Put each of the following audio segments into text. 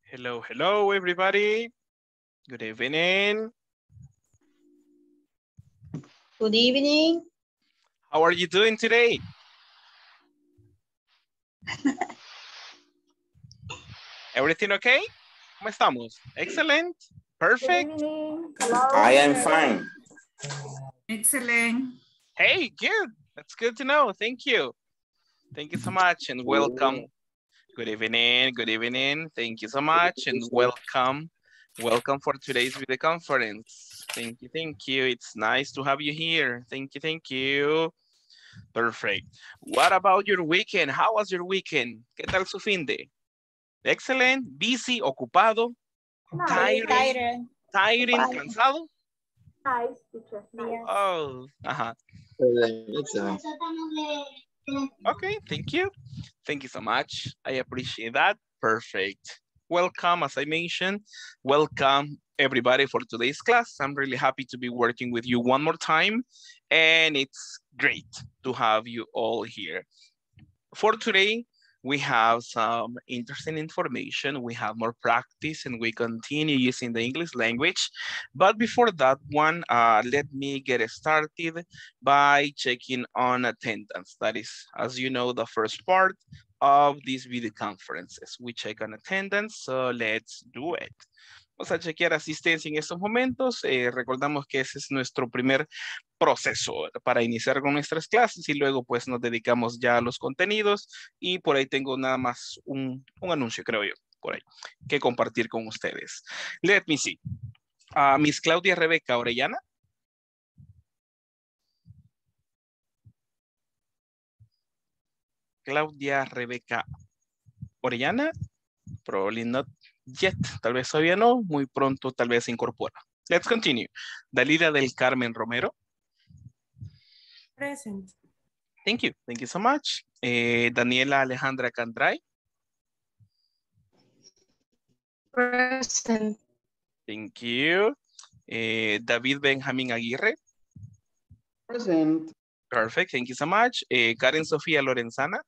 Hello, hello, everybody. Good evening. Good evening. How are you doing today? Everything okay? ¿Cómo estamos? Excellent. Perfect. Good evening. Hello. I am fine. Excellent. Hey, good. That's good to know. Thank you. Thank you so much and welcome. Good evening. Good evening. Thank you so much and welcome. Welcome for today's video conference. Thank you. Thank you. It's nice to have you here. Thank you. Thank you. Perfect. What about your weekend? How was your weekend? ¿Qué tal su fin de? Excellent. Busy, ocupado, tiring, cansado. Nice, teacher. Nice. Oh, ajá. Excellent. Okay, thank you. Thank you so much. I appreciate that. Perfect. Welcome, as I mentioned. Welcome, everybody, for today's class. I'm really happy to be working with you one more time, and it's great to have you all here. For today, we have some interesting information. We have more practice, and we continue using the English language. But before that one, let me get started by checking on attendance. That is, as you know, the first part of these video conferences. We check on attendance, so let's do it. Vamos a chequear asistencia en estos momentos. Recordamos que ese es nuestro primer proceso para iniciar con nuestras clases y luego pues nos dedicamos ya a los contenidos y por ahí tengo nada más un anuncio, creo yo, por ahí, que compartir con ustedes. Let me see. Miss Claudia Rebeca Orellana. Claudia Rebeca Orellana. Probably not yet. Tal vez todavía no. Muy pronto tal vez se incorpora. Let's continue. Dalila del Carmen Romero. Present. Thank you. Thank you so much. Daniela Alejandra Candray. Present. Thank you. David Benjamín Aguirre. Present. Perfect. Thank you so much. Karen Sofía Lorenzana.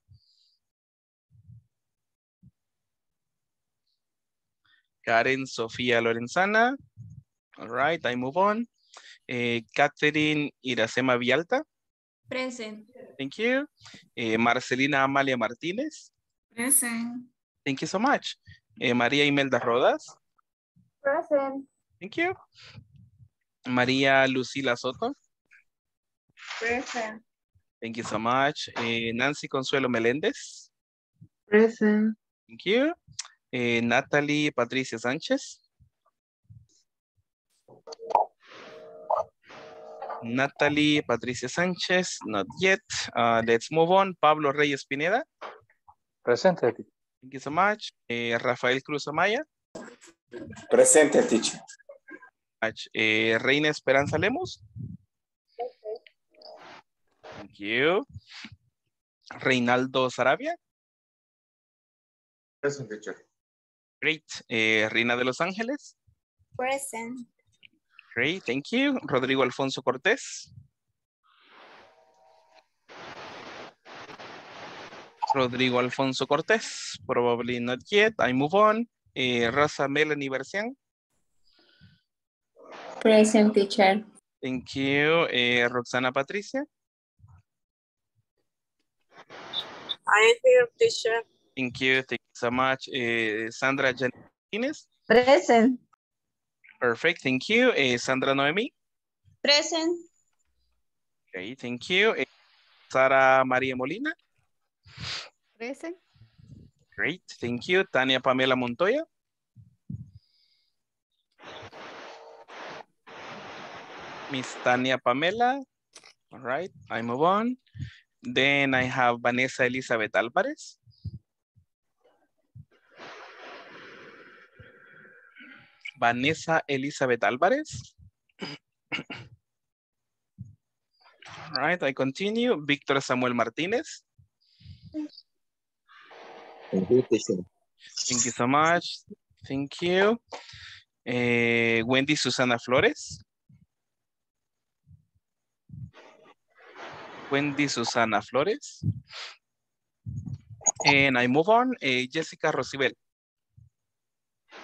Karen Sofía Lorenzana. All right, I move on. Catherine Iracema Vialta. Present. Thank you. Marcelina Amalia Martínez. Present. Thank you so much. María Imelda Rodas. Present. Thank you. María Lucila Soto. Present. Thank you so much. Nancy Consuelo Meléndez. Present. Thank you. Natalie Patricia Sánchez. Natalie Patricia Sánchez, not yet. Let's move on. Pablo Reyes Pineda. Presente. Thank you so much. Rafael Cruz Amaya. Presente, teacher. Reina Esperanza Lemos. Thank you. Reinaldo Sarabia. Present, teacher. Great. Reina de Los Ángeles. Present. Great, thank you. Rodrigo Alfonso Cortés. Rodrigo Alfonso Cortés. Probably not yet. I move on. Rosa Melanie Bercián. Present, teacher. Thank you. Roxana Patricia. I am here, teacher. Thank you. Thank you so much. Sandra Janines. Present. Perfect. Thank you. Sandra Noemi. Present. Okay, thank you. Sara María Molina. Present. Great. Thank you. Tania Pamela Montoya. Miss Tania Pamela. All right. I move on. Then I have Vanessa Elizabeth Alvarez. Vanessa Elizabeth Alvarez. All right, I continue. Víctor Samuel Martínez. Thank you, teacher. Thank you so much. Thank you. Wendy Susana Flores. Wendy Susana Flores. And I move on. Jessica Rosibel.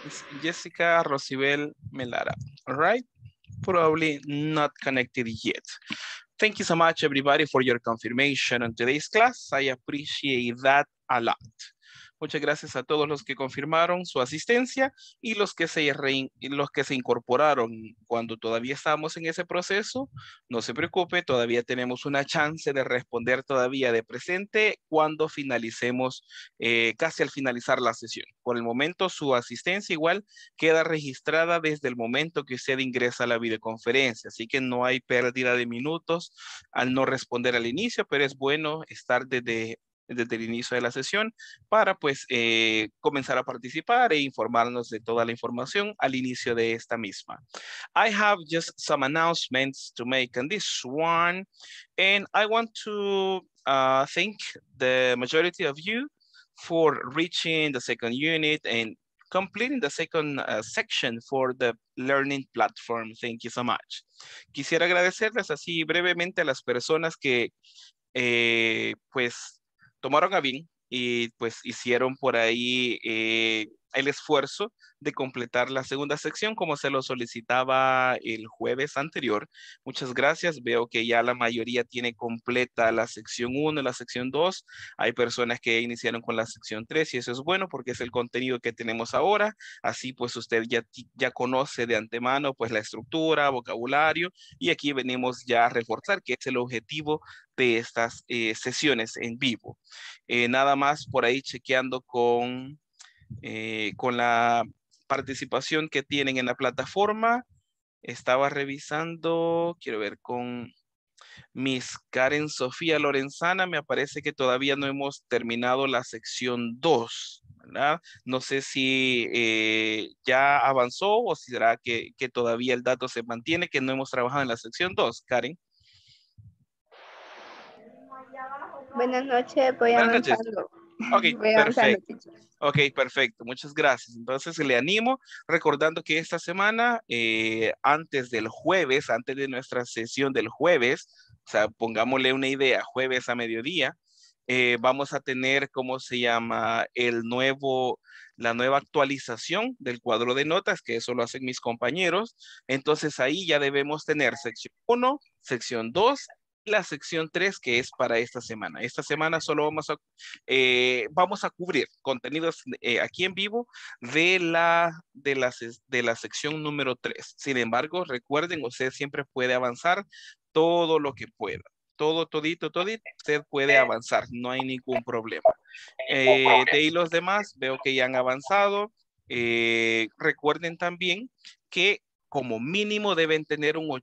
It's Jessica Rosibel Melara. All right. Probably not connected yet. Thank you so much, everybody, for your confirmation on today's class. I appreciate that a lot. Muchas gracias a todos los que confirmaron su asistencia y los que se incorporaron cuando todavía estábamos en ese proceso. No se preocupe, todavía tenemos una chance de responder todavía de presente cuando finalicemos, casi al finalizar la sesión. Por el momento, su asistencia igual queda registrada desde el momento que usted ingresa a la videoconferencia, así que no hay pérdida de minutos al no responder al inicio, pero es bueno estar desde el inicio de la sesión para pues comenzar a participar e informarnos de toda la información al inicio de esta misma. I have just some announcements to make on this one, and I want to thank the majority of you for reaching the second unit and completing the second section for the learning platform. Thank you so much. Quisiera agradecerles así brevemente a las personas que pues tomaron a bien y pues hicieron por ahí el esfuerzo de completar la segunda sección como se lo solicitaba el jueves anterior. Muchas gracias. Veo que ya la mayoría tiene completa la sección 1 y la sección 2. Hay personas que iniciaron con la sección 3 y eso es bueno porque es el contenido que tenemos ahora. Así pues usted ya conoce de antemano pues la estructura, vocabulario, y aquí venimos ya a reforzar que es el objetivo de estas sesiones en vivo. Nada más por ahí chequeando con la participación que tienen en la plataforma. Estaba revisando, quiero ver con Miss Karen Sofía Lorenzana, me parece que todavía no hemos terminado la sección 2, ¿verdad? No sé si ya avanzó o si será que todavía el dato se mantiene, que no hemos trabajado en la sección 2, Karen. Buenas noches, voy Buenas noches. avanzando. Ok, Voy avanzando, perfecto. teacher. Ok, perfecto. Muchas gracias. Entonces le animo recordando que esta semana, antes del jueves, antes de nuestra sesión del jueves, o sea, pongámosle una idea, jueves a mediodía, vamos a tener, ¿cómo se llama? La nueva actualización del cuadro de notas, que eso lo hacen mis compañeros. Entonces ahí ya debemos tener sección 1, sección 2, la sección 3 que es para esta semana. Esta semana solo vamos a cubrir contenidos aquí en vivo de la sección número 3. Sin embargo, recuerden, usted siempre puede avanzar todo lo que pueda. Todito, usted puede avanzar, no hay ningún problema. De ahí los demás, veo que ya han avanzado. Recuerden también que como mínimo deben tener un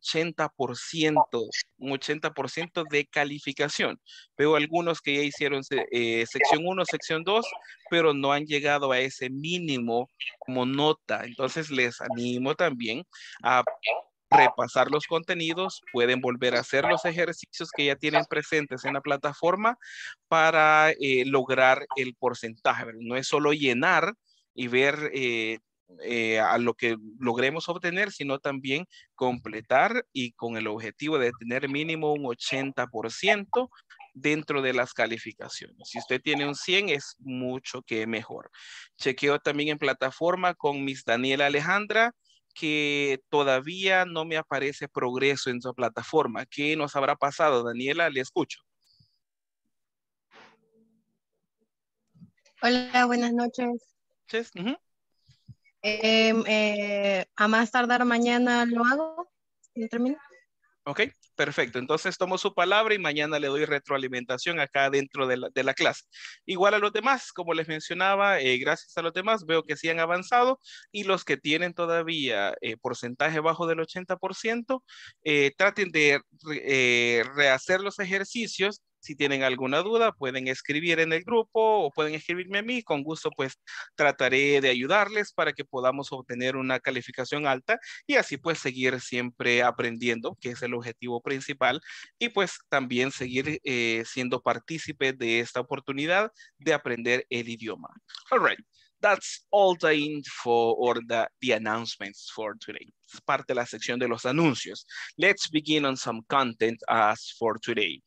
80% de calificación. Veo algunos que ya hicieron sección 1, sección 2, pero no han llegado a ese mínimo como nota. Entonces les animo también a repasar los contenidos, pueden volver a hacer los ejercicios que ya tienen presentes en la plataforma para lograr el porcentaje. No es solo llenar y ver a lo que logremos obtener, sino también completar y con el objetivo de tener mínimo un 80% dentro de las calificaciones. Si usted tiene un 100 es mucho que mejor. Chequeo también en plataforma con Miss Daniela Alejandra, que todavía no me aparece progreso en su plataforma. ¿Qué nos habrá pasado, Daniela? Le escucho. Hola, buenas noches. Sí. A más tardar mañana lo hago. ¿Lo termino? Ok, perfecto. Entonces tomo su palabra y mañana le doy retroalimentación acá dentro de la clase. Igual a los demás, como les mencionaba, gracias a los demás veo que sí han avanzado y los que tienen todavía porcentaje bajo del 80%, traten de rehacer los ejercicios. Si tienen alguna duda, pueden escribir en el grupo o pueden escribirme a mí. Con gusto, pues, trataré de ayudarles para que podamos obtener una calificación alta y así, pues, seguir siempre aprendiendo, que es el objetivo principal, y, pues, también seguir siendo partícipe de esta oportunidad de aprender el idioma. All right. That's all the info or the announcements for today. Es parte de la sección de los anuncios. Let's begin on some content as for today.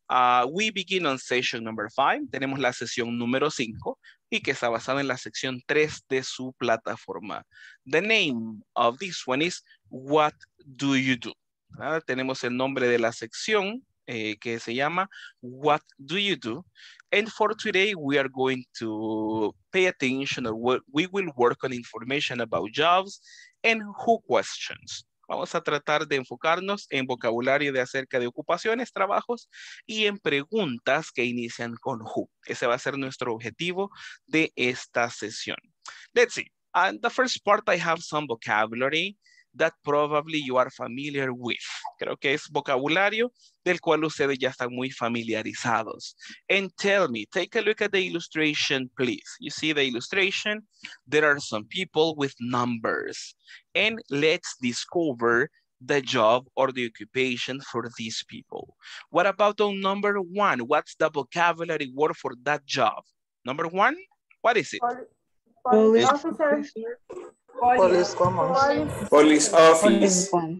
We begin on session number 5. Tenemos la sesión número 5 y que está basada en la sección 3 de su plataforma. The name of this one is What Do You Do? Tenemos el nombre de la sección que se llama What Do You Do? And for today, we are going to pay attention, or we will work on information about jobs and who questions. Vamos a tratar de enfocarnos en vocabulario de acerca de ocupaciones, trabajos y en preguntas que inician con who. Ese va a ser nuestro objetivo de esta sesión. Let's see. The first part, I have some vocabulary that probably you are familiar with. Creo que es vocabulario del cual ustedes ya están muy familiarizados. And tell me, take a look at the illustration, please. You see the illustration? There are some people with numbers. And let's discover the job or the occupation for these people. What about on number 1? What's the vocabulary word for that job? Number 1, what is it? Police officer. Police office. Police woman.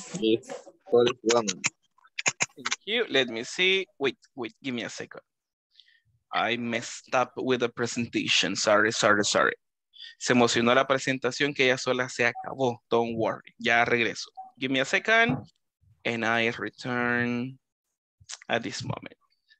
Thank you. Let me see. Wait, give me a second. I messed up with the presentation. Sorry. Se emocionó la presentación que ya sola se acabó. Don't worry. Ya regreso. Give me a second. And I return at this moment.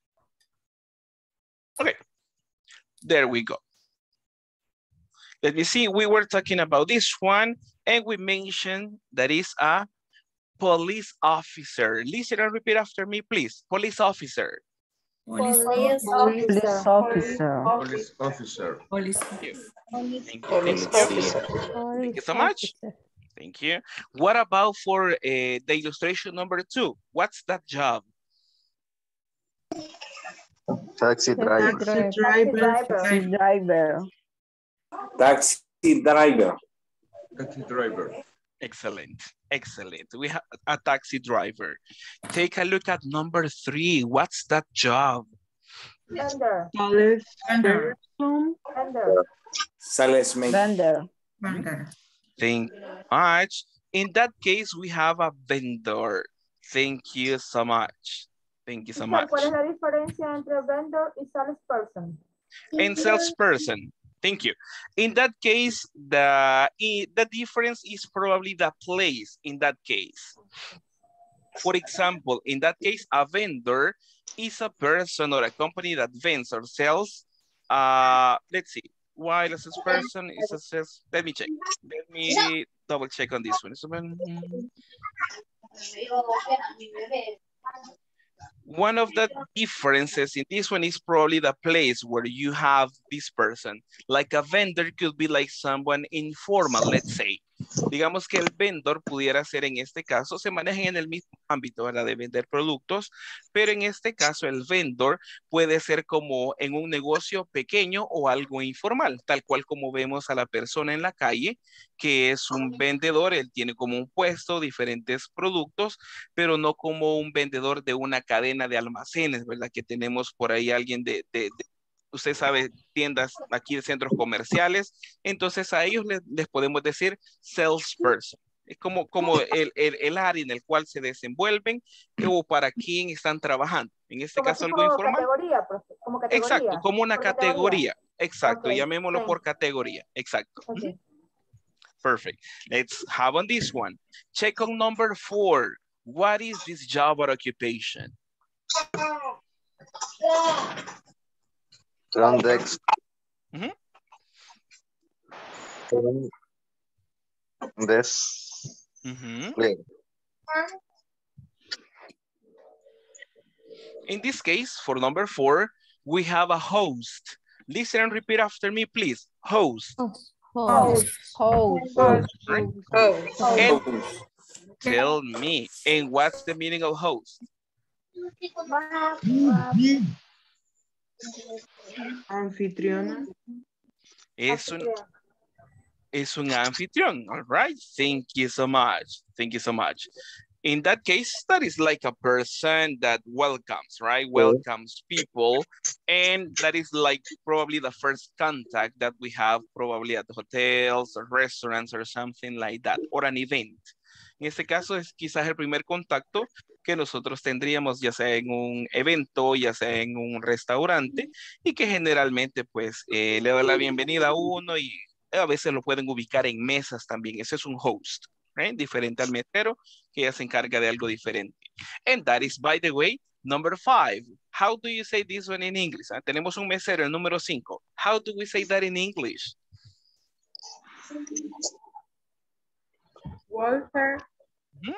Okay. There we go. Let me see. We were talking about this one. And we mentioned that is a police officer. Listen and repeat after me, please. Police officer. Police officer. Police officer. Police. Thank you. Police officer. Thank you so much. Thank you. What about for the illustration number 2? What's that job? Taxi driver. Taxi driver. Taxi driver. Excellent. We have a taxi driver. Take a look at number 3. What's that job? Vendor. Salesman. Vendor. Thank you much. In that case, we have a vendor. Thank you so much. Thank you so much. ¿Cuál es la diferencia entre vendor y salesperson? And salesperson. Thank you. In that case, the difference is probably the place in that case. For example, in that case, a vendor is a person or a company that vends or sells. Let's see. While a salesperson is a sales. Let me check. Let me double check on this one. One of the differences in this one is probably the place where you have this person. Like a vendor could be like someone informal, let's say. Digamos que el vendor pudiera ser en este caso, se manejan en el mismo ámbito, ¿verdad? De vender productos, pero en este caso el vendor puede ser como en un negocio pequeño o algo informal, tal cual como vemos a la persona en la calle, que es un vendedor, él tiene como un puesto, diferentes productos, pero no como un vendedor de una cadena de almacenes, ¿verdad? Que tenemos por ahí alguien usted sabe, tiendas aquí de centros comerciales, entonces a ellos les podemos decir salesperson. Es como el área en el cual se desenvuelven o para quién están trabajando. En este caso algo informal. Categoría, como categoría. Exacto, como una categoría. Exacto, Okay. llamémoslo por categoría. Exacto. Okay. Perfect. Let's have on this one. Check on number 4. What is this job or occupation? Front desk. In this case, for number 4, we have a host. Listen and repeat after me, please. Host. Host. Right? And tell me, and what's the meaning of host? Anfitriona. Es un anfitrión. All right. Thank you so much. Thank you so much. In that case, that is like a person that welcomes, right? Welcomes people. And that is like probably the first contact that we have probably at hotels or restaurants or something like that, or an event. En este caso es quizás el primer contacto que nosotros tendríamos, ya sea en un evento, ya sea en un restaurante, y que generalmente pues le da la bienvenida a uno y a veces lo pueden ubicar en mesas también. Ese es un host, ¿right? Diferente al mesero, que ya se encarga de algo diferente. And that is, by the way, number 5. How do you say this one in English? Tenemos un mesero, el número 5. How do we say that in English? Walter. Hmm?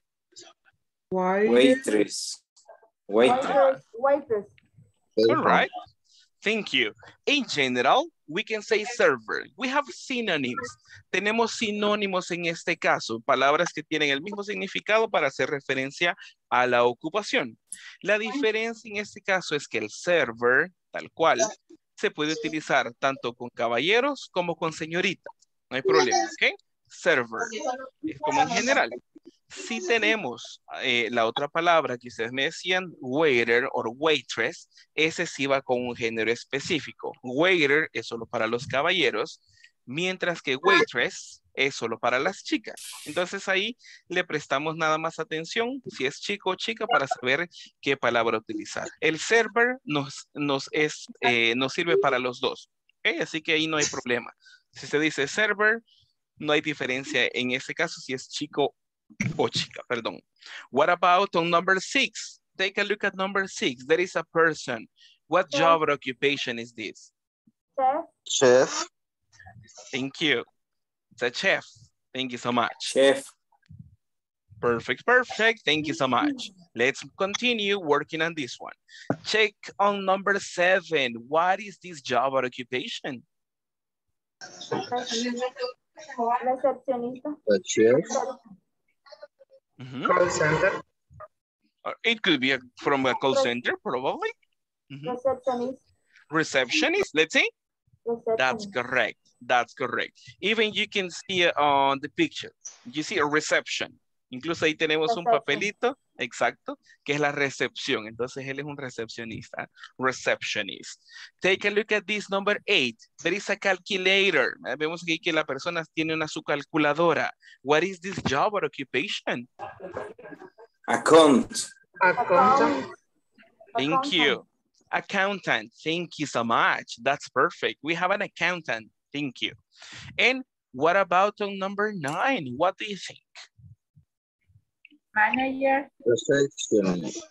Waitress. Waitress. Waitress. All right. Thank you. In general, we can say server. We have synonyms. Tenemos sinónimos en este caso, palabras que tienen el mismo significado para hacer referencia a la ocupación. La diferencia en este caso es que el server, tal cual, se puede utilizar tanto con caballeros como con señoritas. No hay problema, ¿ok? Server, es como en general. Si tenemos la otra palabra que ustedes me decían, waiter o waitress, ese sí va con un género específico. Waiter es solo para los caballeros, mientras que waitress es solo para las chicas. Entonces ahí le prestamos nada más atención, si es chico o chica, para saber qué palabra utilizar. El server nos sirve para los dos, ¿okay? Así que ahí no hay problema. Si se dice server, no hay diferencia en ese caso si es chico o chica, perdón. What about on number 6? Take a look at number 6. There is a person. What job or occupation is this? Chef. Chef. Thank you. It's a chef. Thank you so much. Chef. Perfect, perfect. Thank you so much. Let's continue working on this one. Check on number 7. What is this job or occupation? Recepcionista. The chef. Call center. It could be from a call center, probably. Recepcionist. Receptionist, let's see. That's correct. That's correct. Even you can see on the picture. You see a reception. Incluso ahí tenemos un papelito, exacto, que es la recepción. Entonces él es un recepcionista. Receptionist. Take a look at this number 8. There is a calculator. Vemos aquí que la persona tiene su calculadora. What is this job or occupation? Account. Accountant. Thank you. Accountant. Thank you so much. That's perfect. We have an accountant. Thank you. And what about on number 9? What do you think? Manager. Receptionist.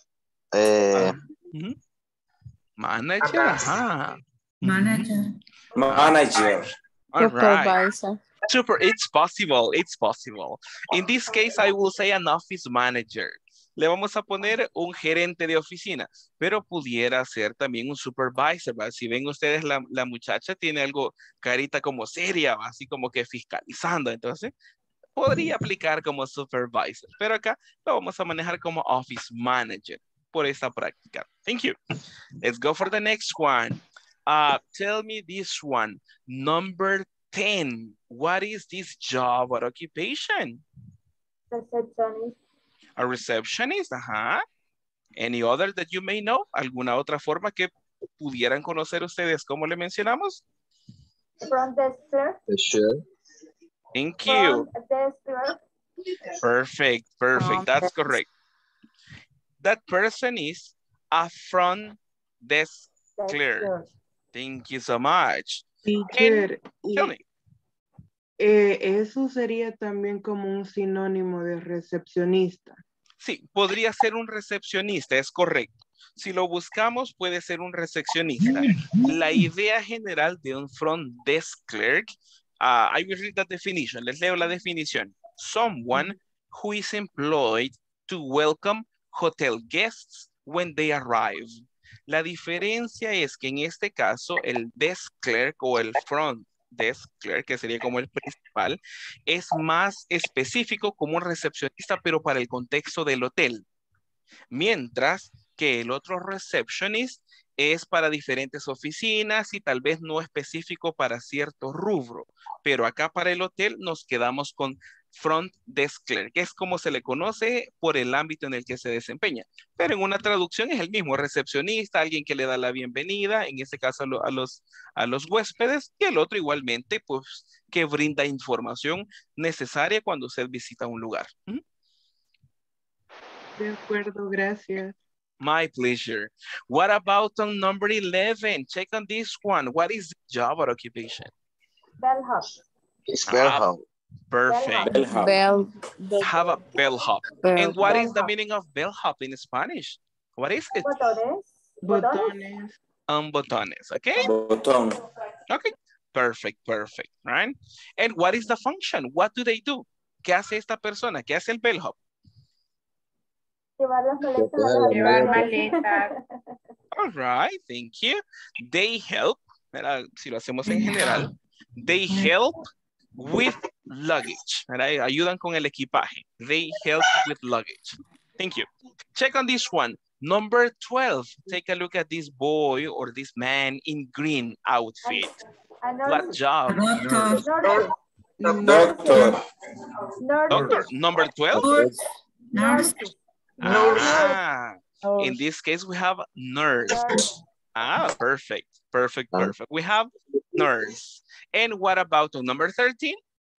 Manager. Ajá. Manager. Manager. All right. Super. It's possible. It's possible. In this case, I will say an office manager. Le vamos a poner un gerente de oficina, pero pudiera ser también un supervisor, ¿va? Si ven ustedes, la muchacha tiene algo, carita como seria, ¿va? Así como que fiscalizando, entonces podría aplicar como supervisor, pero acá lo vamos a manejar como office manager por esta práctica. Thank you. Let's go for the next one. Tell me this one, number 10. What is this job or occupation? Recepcionist. A receptionist, ajá. Any other that you may know? ¿Alguna otra forma que pudieran conocer ustedes? ¿Cómo le mencionamos? Front desk clerk. The chef. Thank you. Front desk clerk. Perfect, perfect. That's correct. That person is a front desk clerk. Thank you so much. Teacher. Tell me. Eso sería también como un sinónimo de recepcionista. Sí, podría ser un recepcionista, es correcto. Si lo buscamos, puede ser un recepcionista. La idea general de un front desk clerk, I will read the definition. Les leo la definición. Someone who is employed to welcome hotel guests when they arrive. La diferencia es que en este caso, el desk clerk o el front desk clerk, que sería como el principal, es más específico como un recepcionista, pero para el contexto del hotel. Mientras que el otro receptionist es para diferentes oficinas y tal vez no específico para cierto rubro. Pero acá para el hotel nos quedamos con front desk clerk, que es como se le conoce por el ámbito en el que se desempeña. Pero en una traducción es el mismo, recepcionista, alguien que le da la bienvenida, en este caso a los huéspedes, y el otro igualmente, pues, que brinda información necesaria cuando usted visita un lugar. De acuerdo, gracias. My pleasure. What about on number 11? Check on this one. What is the job or occupation? Bellhop. It's bellhop. Perfect. Bellhop. Have a bellhop. And what is the meaning of bellhop in Spanish? What is it? Botones. Botones. Botones, okay? Botón. Okay, perfect, perfect, right? And what is the function? What do they do? ¿Qué hace esta persona? ¿Qué hace el bellhop? Llevar las maletas a los Llevar almacenes. maletas. All right, thank you. They help, ¿verdad? Si lo hacemos en general, they help with luggage, ¿verdad? Ayudan con el equipaje. They help with luggage. Thank you. Check on this one. Number 12. Take a look at this boy or this man in green outfit. What job? Doctor. Doctor. Doctor. Number 12? Nurse. Ah, in this case, we have nurse. Ah, perfect, perfect, perfect. We have nurse. And what about on number 13?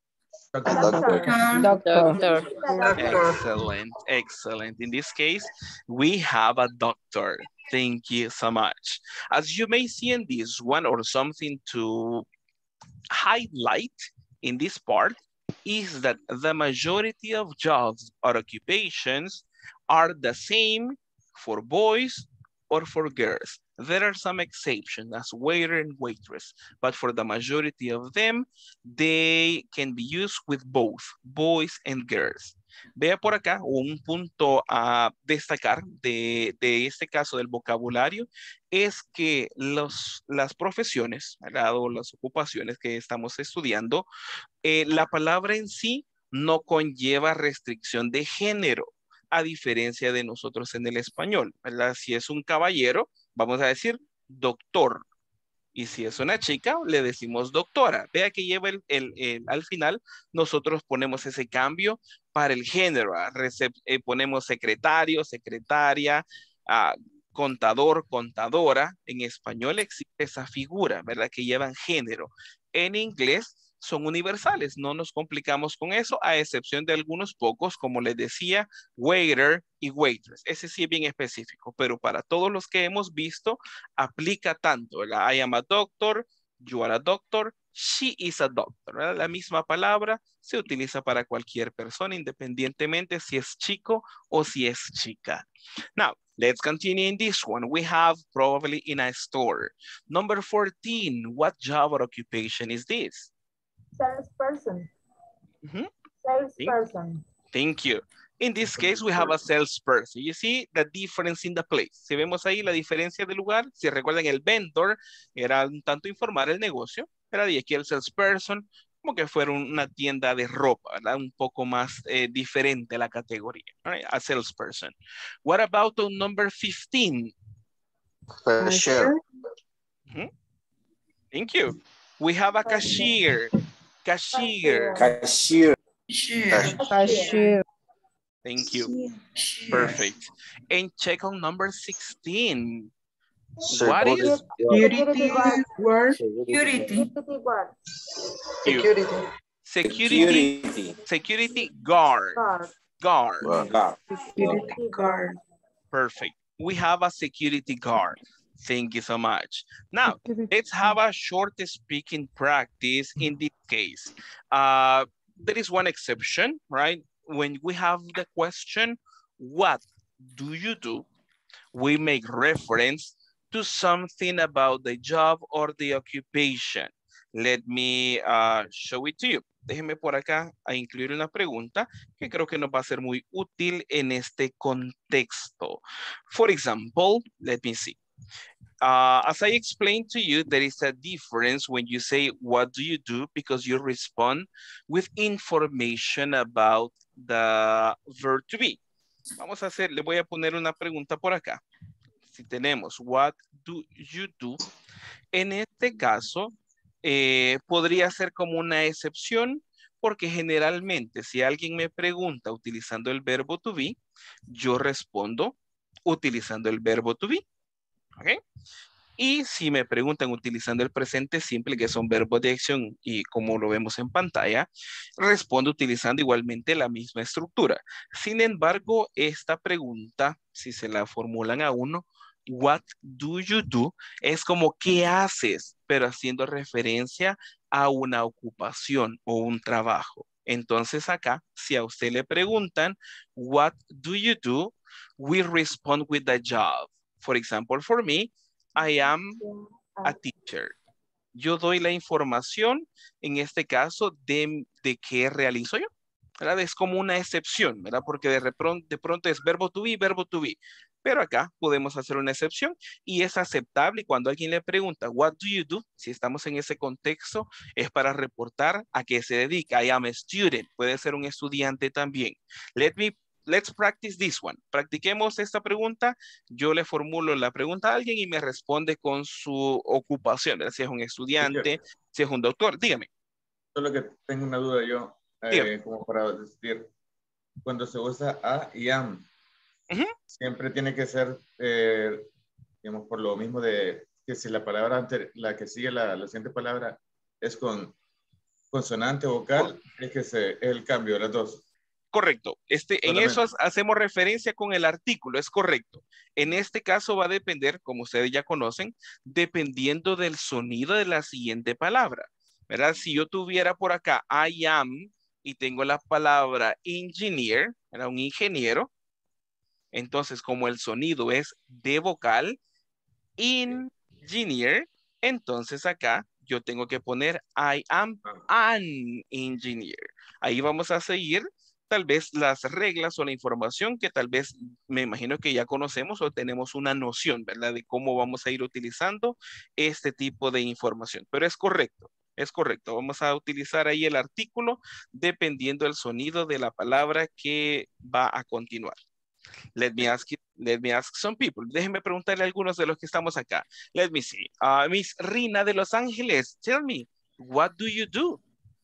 Doctor. Excellent, excellent. In this case, we have a doctor. Thank you so much. As you may see in this one, or something to highlight in this part, is that the majority of jobs or occupations are the same for boys or for girls. There are some exceptions as waiter and waitress, but for the majority of them, they can be used with both boys and girls. Vea por acá un punto a destacar de este caso del vocabulario es que las profesiones, ¿verdad? O las ocupaciones que estamos estudiando, la palabra en sí no conlleva restricción de género, a diferencia de nosotros en el español, ¿verdad? Si es un caballero, vamos a decir doctor. Y si es una chica, le decimos doctora. Vea que lleva al final, nosotros ponemos ese cambio para el género. Ponemos secretario, secretaria, contador, contadora. En español existe esa figura, ¿verdad? Que llevan género. En inglés son universales, no nos complicamos con eso, a excepción de algunos pocos, como les decía, waiter y waitress. Ese sí es bien específico, pero para todos los que hemos visto, aplica tanto, ¿verdad? I am a doctor, you are a doctor, she is a doctor, ¿verdad? La misma palabra se utiliza para cualquier persona, independientemente si es chico o si es chica. Now, let's continue in this one. We have probably in a store. Number 14, what job or occupation is this? Salesperson. Salesperson. Thank you. In this case, we have a salesperson. You see the difference in the place. Si vemos ahí la diferencia del lugar, si recuerdan el vendor era un tanto informar el negocio, era de aquí el salesperson, como que fuera una tienda de ropa, ¿verdad? Un poco más diferente la categoría. Right? A salesperson. What about on number 15? Cashier. Thank you. We have a cashier. Cashier. Cashier. Cashier. Thank you. Perfect. And check on number 16. What is Security guard. Security. security guard? Guard. Security guard. Perfect. We have a security guard. Thank you so much. Now, let's have a short speaking practice in this case. There is one exception, right? When we have the question, what do you do? We make reference to something about the job or the occupation. Let me show it to you. Déjenme por acá a incluir una pregunta que creo que nos va a ser muy útil en este contexto. For example, let me see. As I explained to you, there is a difference when you say, what do you do? Because you respond with information about the verb to be. Vamos a hacer, le voy a poner una pregunta por acá. Si tenemos, what do you do? En este caso, podría ser como una excepción, Porque generalmente si alguien me pregunta utilizando el verbo to be, yo respondo utilizando el verbo to be. ¿Ok? Y si me preguntan utilizando el presente simple, que son verbos de acción y como lo vemos en pantalla, respondo utilizando igualmente la misma estructura. Sin embargo, esta pregunta, si se la formulan a uno, what do you do? Es como ¿qué haces? Pero haciendo referencia a una ocupación o un trabajo. Entonces acá, si a usted le preguntan, what do you do? We respond with the job. For example, for me, I am a teacher. Yo doy la información, en este caso, de qué realizo yo, ¿verdad? Es como una excepción, ¿verdad? Porque de pronto es verbo to be, verbo to be. Pero acá podemos hacer una excepción y es aceptable. Y cuando alguien le pregunta, what do you do? Si estamos en ese contexto, es para reportar a qué se dedica. I am a student. Puede ser un estudiante también. Let's practice this one. Practiquemos esta pregunta. Yo le formulo la pregunta a alguien y me responde con su ocupación, ¿verdad? Si es un estudiante, si es un doctor. Dígame. Solo que tengo una duda yo, Dígame. como para decir, cuando se usa a y am, siempre tiene que ser, digamos, por lo mismo de que si la palabra, la que sigue la siguiente palabra es con consonante o vocal, es el cambio de las dos. Correcto. En eso hacemos referencia con el artículo, es correcto. En este caso va a depender, como ustedes ya conocen, dependiendo del sonido de la siguiente palabra, ¿verdad? Si yo tuviera por acá I am y tengo la palabra engineer, ¿verdad? Un ingeniero, entonces como el sonido es de vocal, engineer, entonces acá yo tengo que poner I am an engineer. Ahí vamos a seguir tal vez las reglas o la información que tal vez me imagino que ya conocemos o tenemos una noción, ¿verdad? De cómo vamos a ir utilizando este tipo de información. Pero es correcto, es correcto. Vamos a utilizar ahí el artículo dependiendo del sonido de la palabra que va a continuar. Let me ask some people. Déjenme preguntarle a algunos de los que estamos acá. Let me see. Miss Rina de Los Ángeles, tell me, what do you do?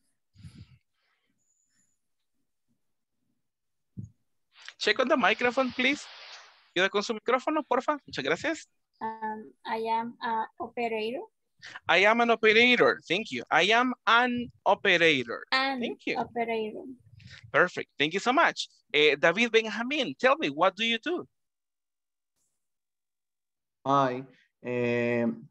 Check on the microphone, please. Queda con su micrófono, porfa. Muchas gracias. I am an operator. I am an operator. Thank you. I am an operator. Thank you. Operator. Perfect. Thank you so much. David Benjamin, tell me, what do you do? I am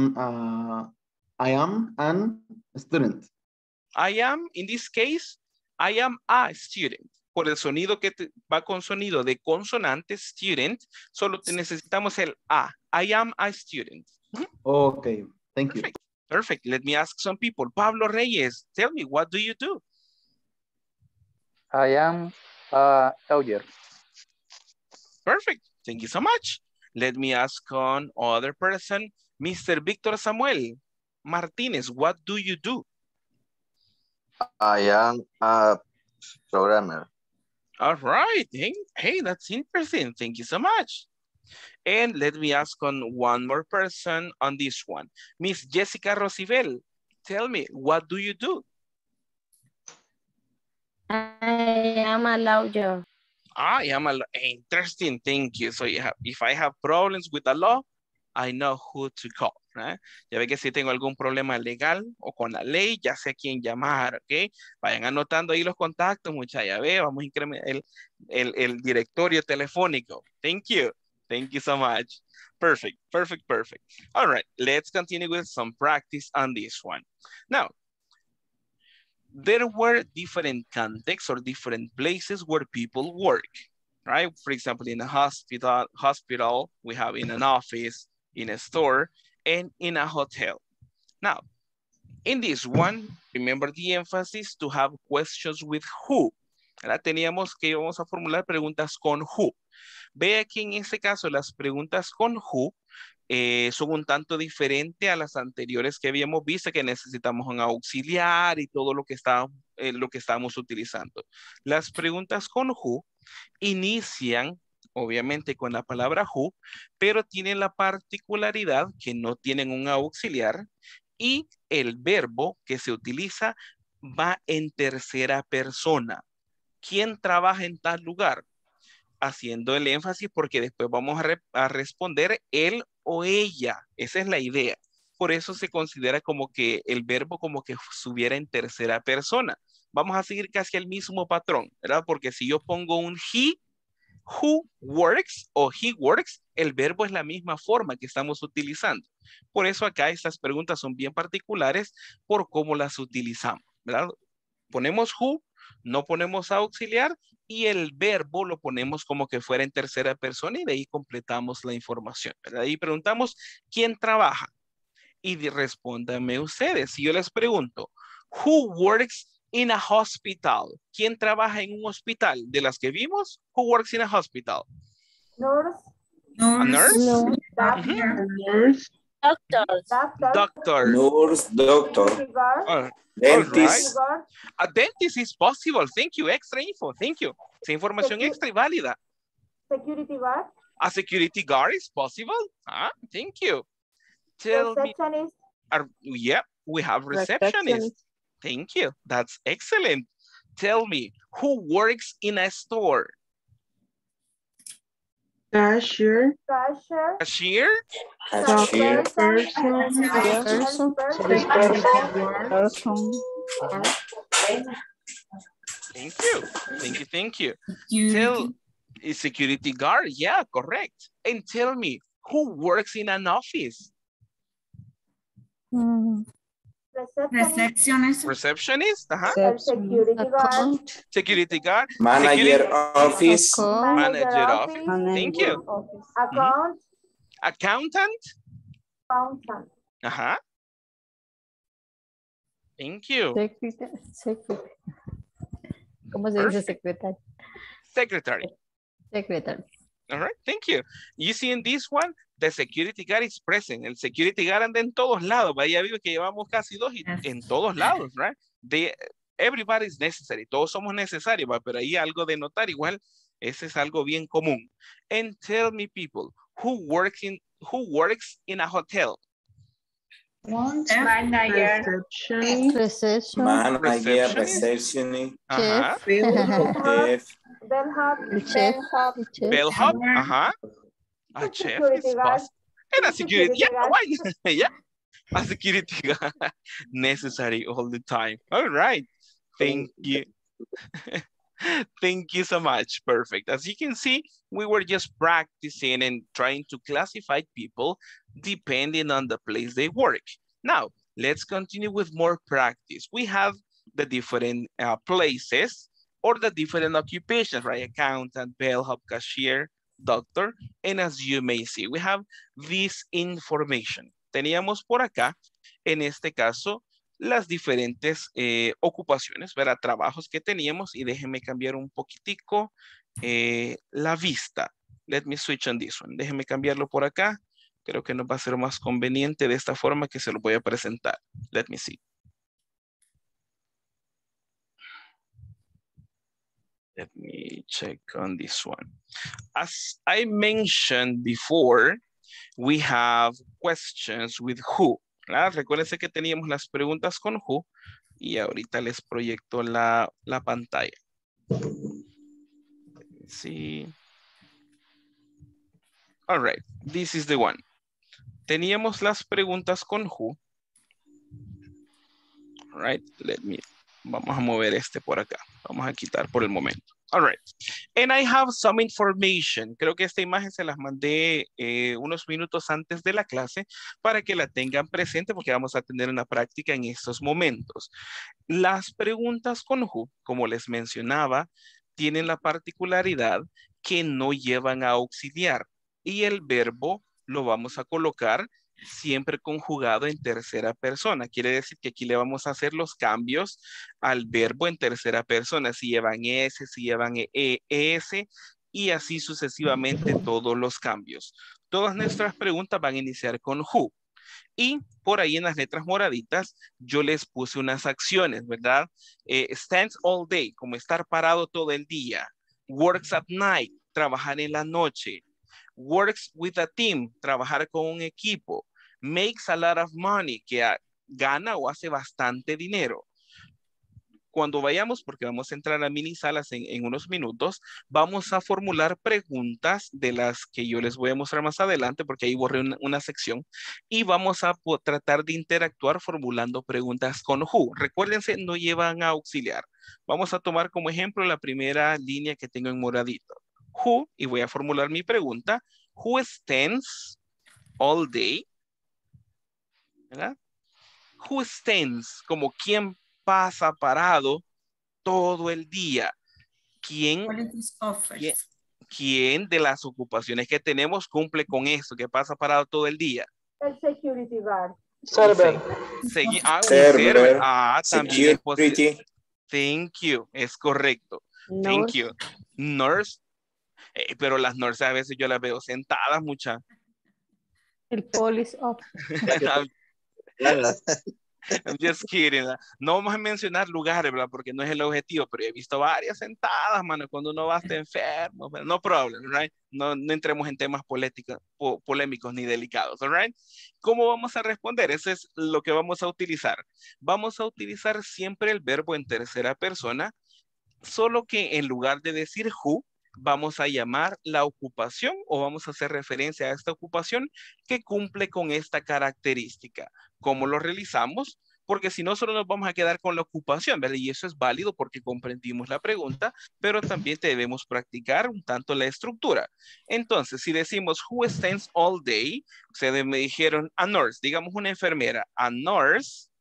an student. I am, in this case, I am a student. Por el sonido que va con sonido de consonante, student, solo necesitamos el A. I am a student. Okay, thank you. Perfect. Let me ask some people. Pablo Reyes, tell me, what do you do? I am a lawyer. Perfect. Thank you so much. Let me ask on other person. Mr. Victor Samuel Martinez, what do you do? I am a programmer. All right. Hey, that's interesting. Thank you so much. And let me ask on one more person on this one. Miss Jessica Rosibel, tell me, what do you do? I am a lawyer. I am interesting. Thank you. So if I have problems with the law, I know who to call. ¿eh? Ya ve que si tengo algún problema legal o con la ley, ya sé a quién llamar, ¿ok? Vayan anotando ahí los contactos, muchachos, ya ve, vamos a incrementar el directorio telefónico. Thank you. Thank you so much. Perfect, perfect, perfect. All right, let's continue with some practice on this one. Now, there were different contexts or different places where people work, right? For example, in a hospital, we have in an office, in a store, and in a hotel. Now, in this one, remember the emphasis to have questions with who. ¿Verdad? Teníamos que íbamos a formular preguntas con who. Vea que en este caso las preguntas con who son un tanto diferentes a las anteriores que habíamos visto, que necesitamos un auxiliar y todo lo que estábamos utilizando. Las preguntas con who inician obviamente con la palabra who, pero tienen la particularidad que no tienen un auxiliar y el verbo que se utiliza va en tercera persona. ¿Quién trabaja en tal lugar? Haciendo el énfasis porque después vamos a responder él o ella. Esa es la idea. Por eso se considera como que el verbo como que estuviera en tercera persona. Vamos a seguir casi el mismo patrón, ¿verdad? Porque si yo pongo un he, who works o he works, el verbo es la misma forma que estamos utilizando. Por eso acá estas preguntas son bien particulares por cómo las utilizamos, ¿verdad? Ponemos who, no ponemos auxiliar y el verbo lo ponemos como que fuera en tercera persona y de ahí completamos la información, ¿verdad? Y preguntamos, ¿quién trabaja? Y respóndanme ustedes. Si yo les pregunto, who works in a hospital? ¿Quién trabaja en un hospital? De las que vimos, who works in a hospital? Nurse. A nurse? No. A nurse. Doctor. Nurse, doctor, All dentist, right. A dentist is possible. Thank you. Extra info. Thank you. Esa información extra y válida. Security guard. A security guard is possible. Ah, thank you. Tell me. Receptionist. Yeah, we have receptionist. Thank you. That's excellent. Tell me, who works in a store? Cashier. Cashier. Cashier? cashier, Thank you. Thank you. Thank you. Security. A security guard. Yeah, correct. And tell me, who works in an office? Receptionist. Receptionist. Receptionist? Uh-huh. El security guard. Security guard. manager office, Manager office. Thank you. Account. Accountant? Accountant. Uh-huh. Thank you. ¿Cómo se dice secretario? Secretary. Secretario. All right, thank you. You see in this one, the security guard is present. El security guard anda en todos lados. Vaya, vive que llevamos casi dos y en todos lados, right? Everybody is necessary. Todos somos necesarios, pero ahí algo de notar igual. Ese es algo bien común. And tell me, people, who works in a hotel? Manager. Receptionist. manager, receptionist, Ajá. chef, Bellhop. El chef. Bellhop. Ajá. A chef is possible. And a security. Yeah, why? Yeah. A security guard. Necessary all the time. All right. Thank you. Thank you so much. Perfect. As you can see, we were just practicing and trying to classify people depending on the place they work. Now, let's continue with more practice. We have the different places or the different occupations, right? Accountant, bellhop, cashier, doctor. And as you may see, we have this information. Teníamos por acá, en este caso, las diferentes ocupaciones, ¿verdad? Trabajos que teníamos y déjenme cambiar un poquitico la vista. Let me switch on this one. Déjenme cambiarlo por acá. Creo que nos va a ser más conveniente de esta forma que se lo voy a presentar. Let me see. Let me check on this one. As I mentioned before, we have questions with who. Recuérdense que teníamos las preguntas con who y ahorita les proyecto la pantalla. Sí. All right, this is the one. Teníamos las preguntas con who. All right, vamos a mover este por acá. Vamos a quitar por el momento. All right, and I have some information. Creo que esta imagen se las mandé unos minutos antes de la clase para que la tengan presente porque vamos a tener una práctica en estos momentos. Las preguntas con who, como les mencionaba, tienen la particularidad que no llevan a auxiliar y el verbo lo vamos a colocar siempre conjugado en tercera persona. Quiere decir que aquí le vamos a hacer los cambios al verbo en tercera persona. Si llevan S, si llevan ES y así sucesivamente todos los cambios. Todas nuestras preguntas van a iniciar con who. Y por ahí en las letras moraditas yo les puse unas acciones, ¿verdad? Stands all day, como estar parado todo el día. Works at night, trabajar en la noche. Works with a team, trabajar con un equipo. Makes a lot of money, que gana o hace bastante dinero. cuando vayamos, porque vamos a entrar a mini salas en unos minutos, vamos a formular preguntas de las que yo les voy a mostrar más adelante, porque ahí borré una sección, y vamos a tratar de interactuar formulando preguntas con who. Recuérdense, no llevan a auxiliar. Vamos a tomar como ejemplo la primera línea que tengo en moradito. Who, y voy a formular mi pregunta. Who stands all day? ¿Verdad? Who stands, como quien pasa parado todo el día. ¿Quién de las ocupaciones que tenemos cumple con esto, que pasa parado todo el día? El security guard. Server. Server. También es posible. Security. Thank you. Es correcto. Thank you. Nurse. Pero las nurses a veces yo las veo sentadas mucha. El police officer. I'm just kidding. No vamos a mencionar lugares, ¿verdad? Porque no es el objetivo, pero he visto varias sentadas, mano, cuando uno va a estar enfermo. No problem, right? No entremos en temas polémicos ni delicados, all right? ¿Cómo vamos a responder? Eso es lo que vamos a utilizar. Vamos a utilizar siempre el verbo en tercera persona, solo que en lugar de decir who, vamos a llamar la ocupación o vamos a hacer referencia a esta ocupación que cumple con esta característica. ¿Cómo lo realizamos? Porque si no, solo nos vamos a quedar con la ocupación, ¿verdad? Y eso es válido porque comprendimos la pregunta, pero también debemos practicar un tanto la estructura. Entonces, si decimos who stands all day, ustedes me dijeron a nurse, digamos una enfermera. A nurse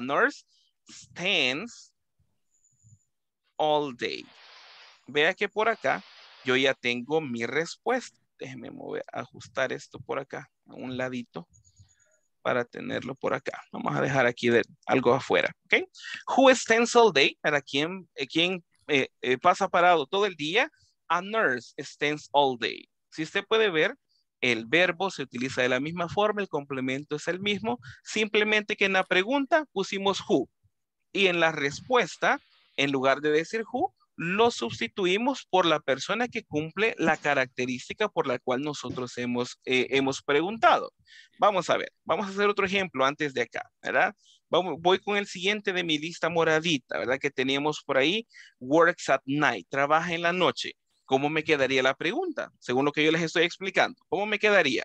stands all day. Vea que por acá yo ya tengo mi respuesta. Déjenme ajustar esto por acá, a un ladito, para tenerlo por acá. Vamos a dejar aquí algo afuera, ¿ok? Who stands all day? ¿Para quién pasa parado todo el día? A nurse stands all day. Si usted puede ver, el verbo se utiliza de la misma forma, el complemento es el mismo, simplemente que en la pregunta pusimos who. Y en la respuesta, en lugar de decir who, lo sustituimos por la persona que cumple la característica por la cual nosotros hemos preguntado. Vamos a ver, vamos a hacer otro ejemplo antes de acá, ¿verdad? Voy con el siguiente de mi lista moradita, ¿verdad? Que teníamos por ahí, works at night, trabaja en la noche. ¿Cómo me quedaría la pregunta? Según lo que yo les estoy explicando, ¿cómo me quedaría?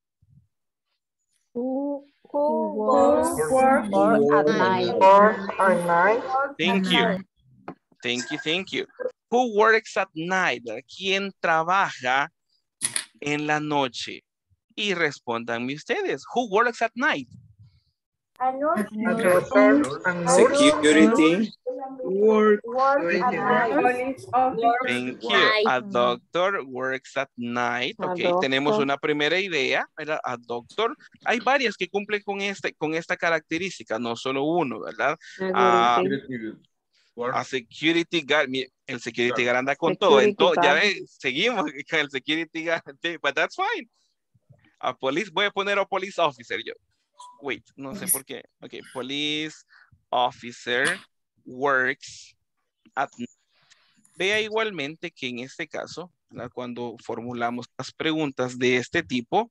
Who works at night? Thank you. Thank you. Who works at night? ¿Quién trabaja en la noche? Y respóndanme ustedes. Who works at night? Security. Thank you. A doctor works at night. Ok, tenemos una primera idea. ¿Verdad? A doctor. Hay varias que cumplen con esta característica, no solo uno, ¿verdad? A security guard, el security guard anda con todo, ya ves, seguimos con el security guard, but that's fine. A police, voy a poner a police officer yo. Wait, no sé por qué. Ok, police officer works at night. Vea igualmente que en este caso, ¿verdad? Cuando formulamos las preguntas de este tipo,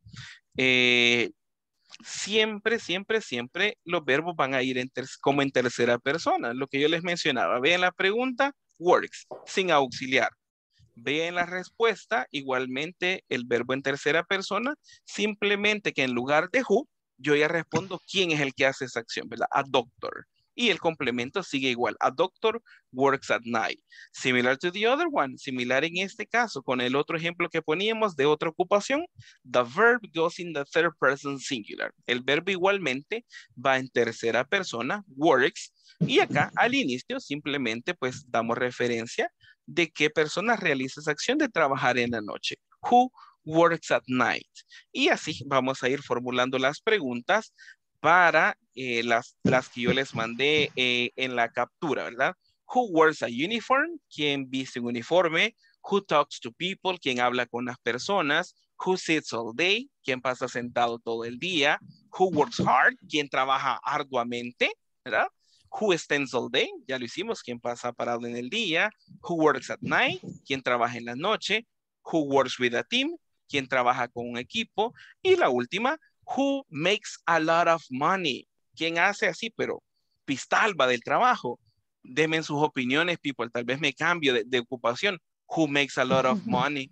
siempre los verbos van a ir como en tercera persona. Lo que yo les mencionaba. Vean la pregunta, works, sin auxiliar. Vean la respuesta, igualmente el verbo en tercera persona, simplemente que en lugar de who, yo ya respondo quién es el que hace esa acción, ¿verdad? A doctor. Y el complemento sigue igual. A doctor works at night. Similar to the other one. Similar en este caso con el otro ejemplo que poníamos de otra ocupación. The verb goes in the third person singular. El verbo igualmente va en tercera persona, works. Y acá al inicio simplemente pues damos referencia de qué persona realiza esa acción de trabajar en la noche. Who works at night. Y así vamos a ir formulando las preguntas para las que yo les mandé en la captura, ¿verdad? Who wears a uniform? ¿Quién viste un uniforme? Who talks to people? ¿Quién habla con las personas? Who sits all day? ¿Quién pasa sentado todo el día? Who works hard? ¿Quién trabaja arduamente? ¿Verdad? Who stands all day? Ya lo hicimos. ¿Quién pasa parado en el día? Who works at night? ¿Quién trabaja en la noche? Who works with a team? ¿Quién trabaja con un equipo? Y la última, who makes a lot of money? ¿Quién hace así, pero pistalba del trabajo? Denme sus opiniones, people. Tal vez me cambio de ocupación. Who makes a lot of money?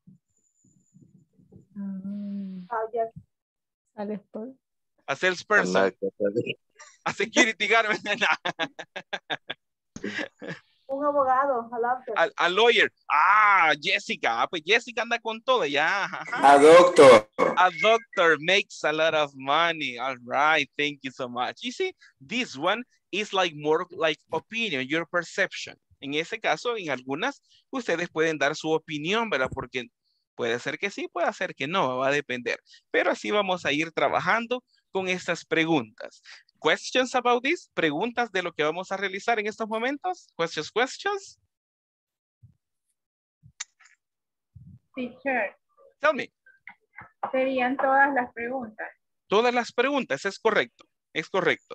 A salesperson. A security guard. Un abogado, a lawyer. Ah, Jessica. Pues Jessica anda con todo ya. A doctor. A doctor makes a lot of money. All right. Thank you so much. You see, this one is like more like opinion, your perception. En ese caso, en algunas, ustedes pueden dar su opinión, ¿verdad? Porque puede ser que sí, puede ser que no, va a depender. Pero así vamos a ir trabajando con estas preguntas. Questions about this? Preguntas de lo que vamos a realizar en estos momentos. Questions? Teacher. Tell me. Serían todas las preguntas. Todas las preguntas, es correcto. Es correcto.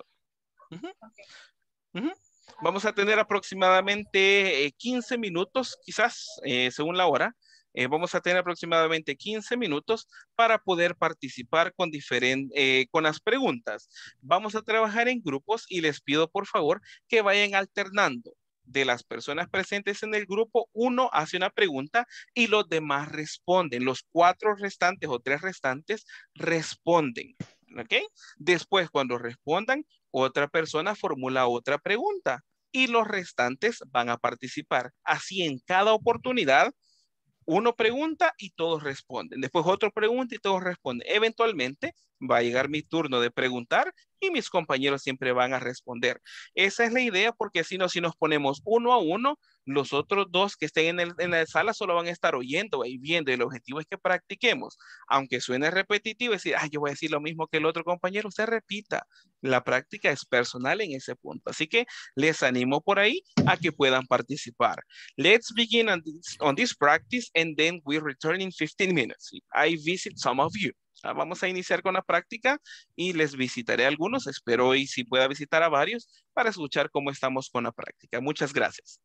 Vamos a tener aproximadamente 15 minutos, quizás, según la hora. Vamos a tener aproximadamente 15 minutos para poder participar con las preguntas. Vamos a trabajar en grupos y les pido por favor que vayan alternando. De las personas presentes en el grupo, uno hace una pregunta y los demás responden. Los 4 restantes o 3 restantes responden. ¿Ok? Después, cuando respondan, otra persona formula otra pregunta y los restantes van a participar. Así en cada oportunidad, uno pregunta y todos responden. Después otro pregunta y todos responden. Eventualmente va a llegar mi turno de preguntar y mis compañeros siempre van a responder. Esa es la idea porque si nos ponemos uno a uno, los otros 2 que estén en la sala solo van a estar oyendo y viendo. Y el objetivo es que practiquemos. Aunque suene repetitivo, decir, yo voy a decir lo mismo que el otro compañero, usted repita. La práctica es personal en ese punto. Así que les animo por ahí a que puedan participar. Let's begin on this practice and then we return in 15 minutes. I visit some of you. Vamos a iniciar con la práctica y les visitaré a algunos. Espero hoy sí pueda visitar a varios para escuchar cómo estamos con la práctica. Muchas gracias.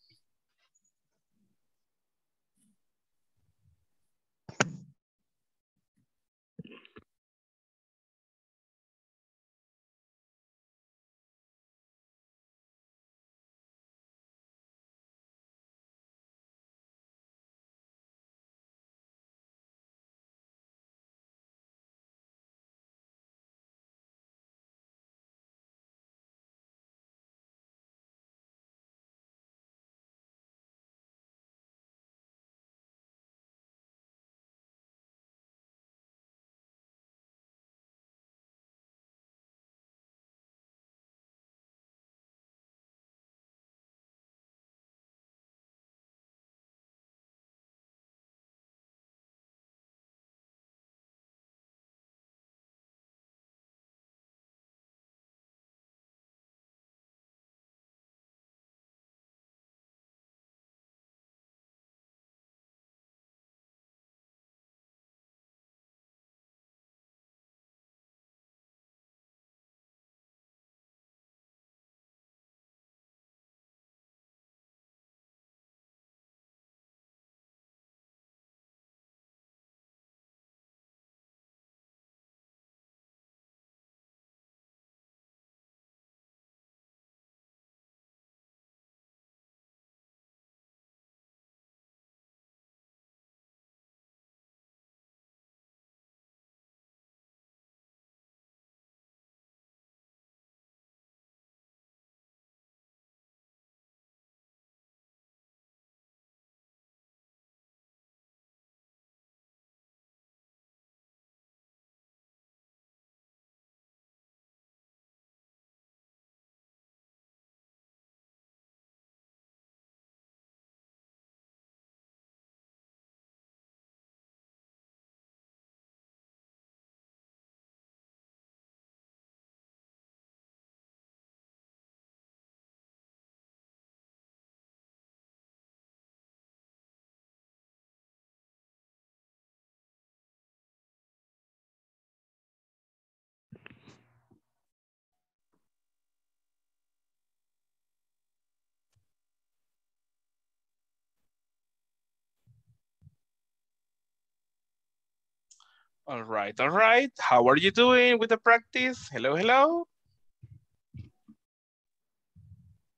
All right. How are you doing with the practice? Hello.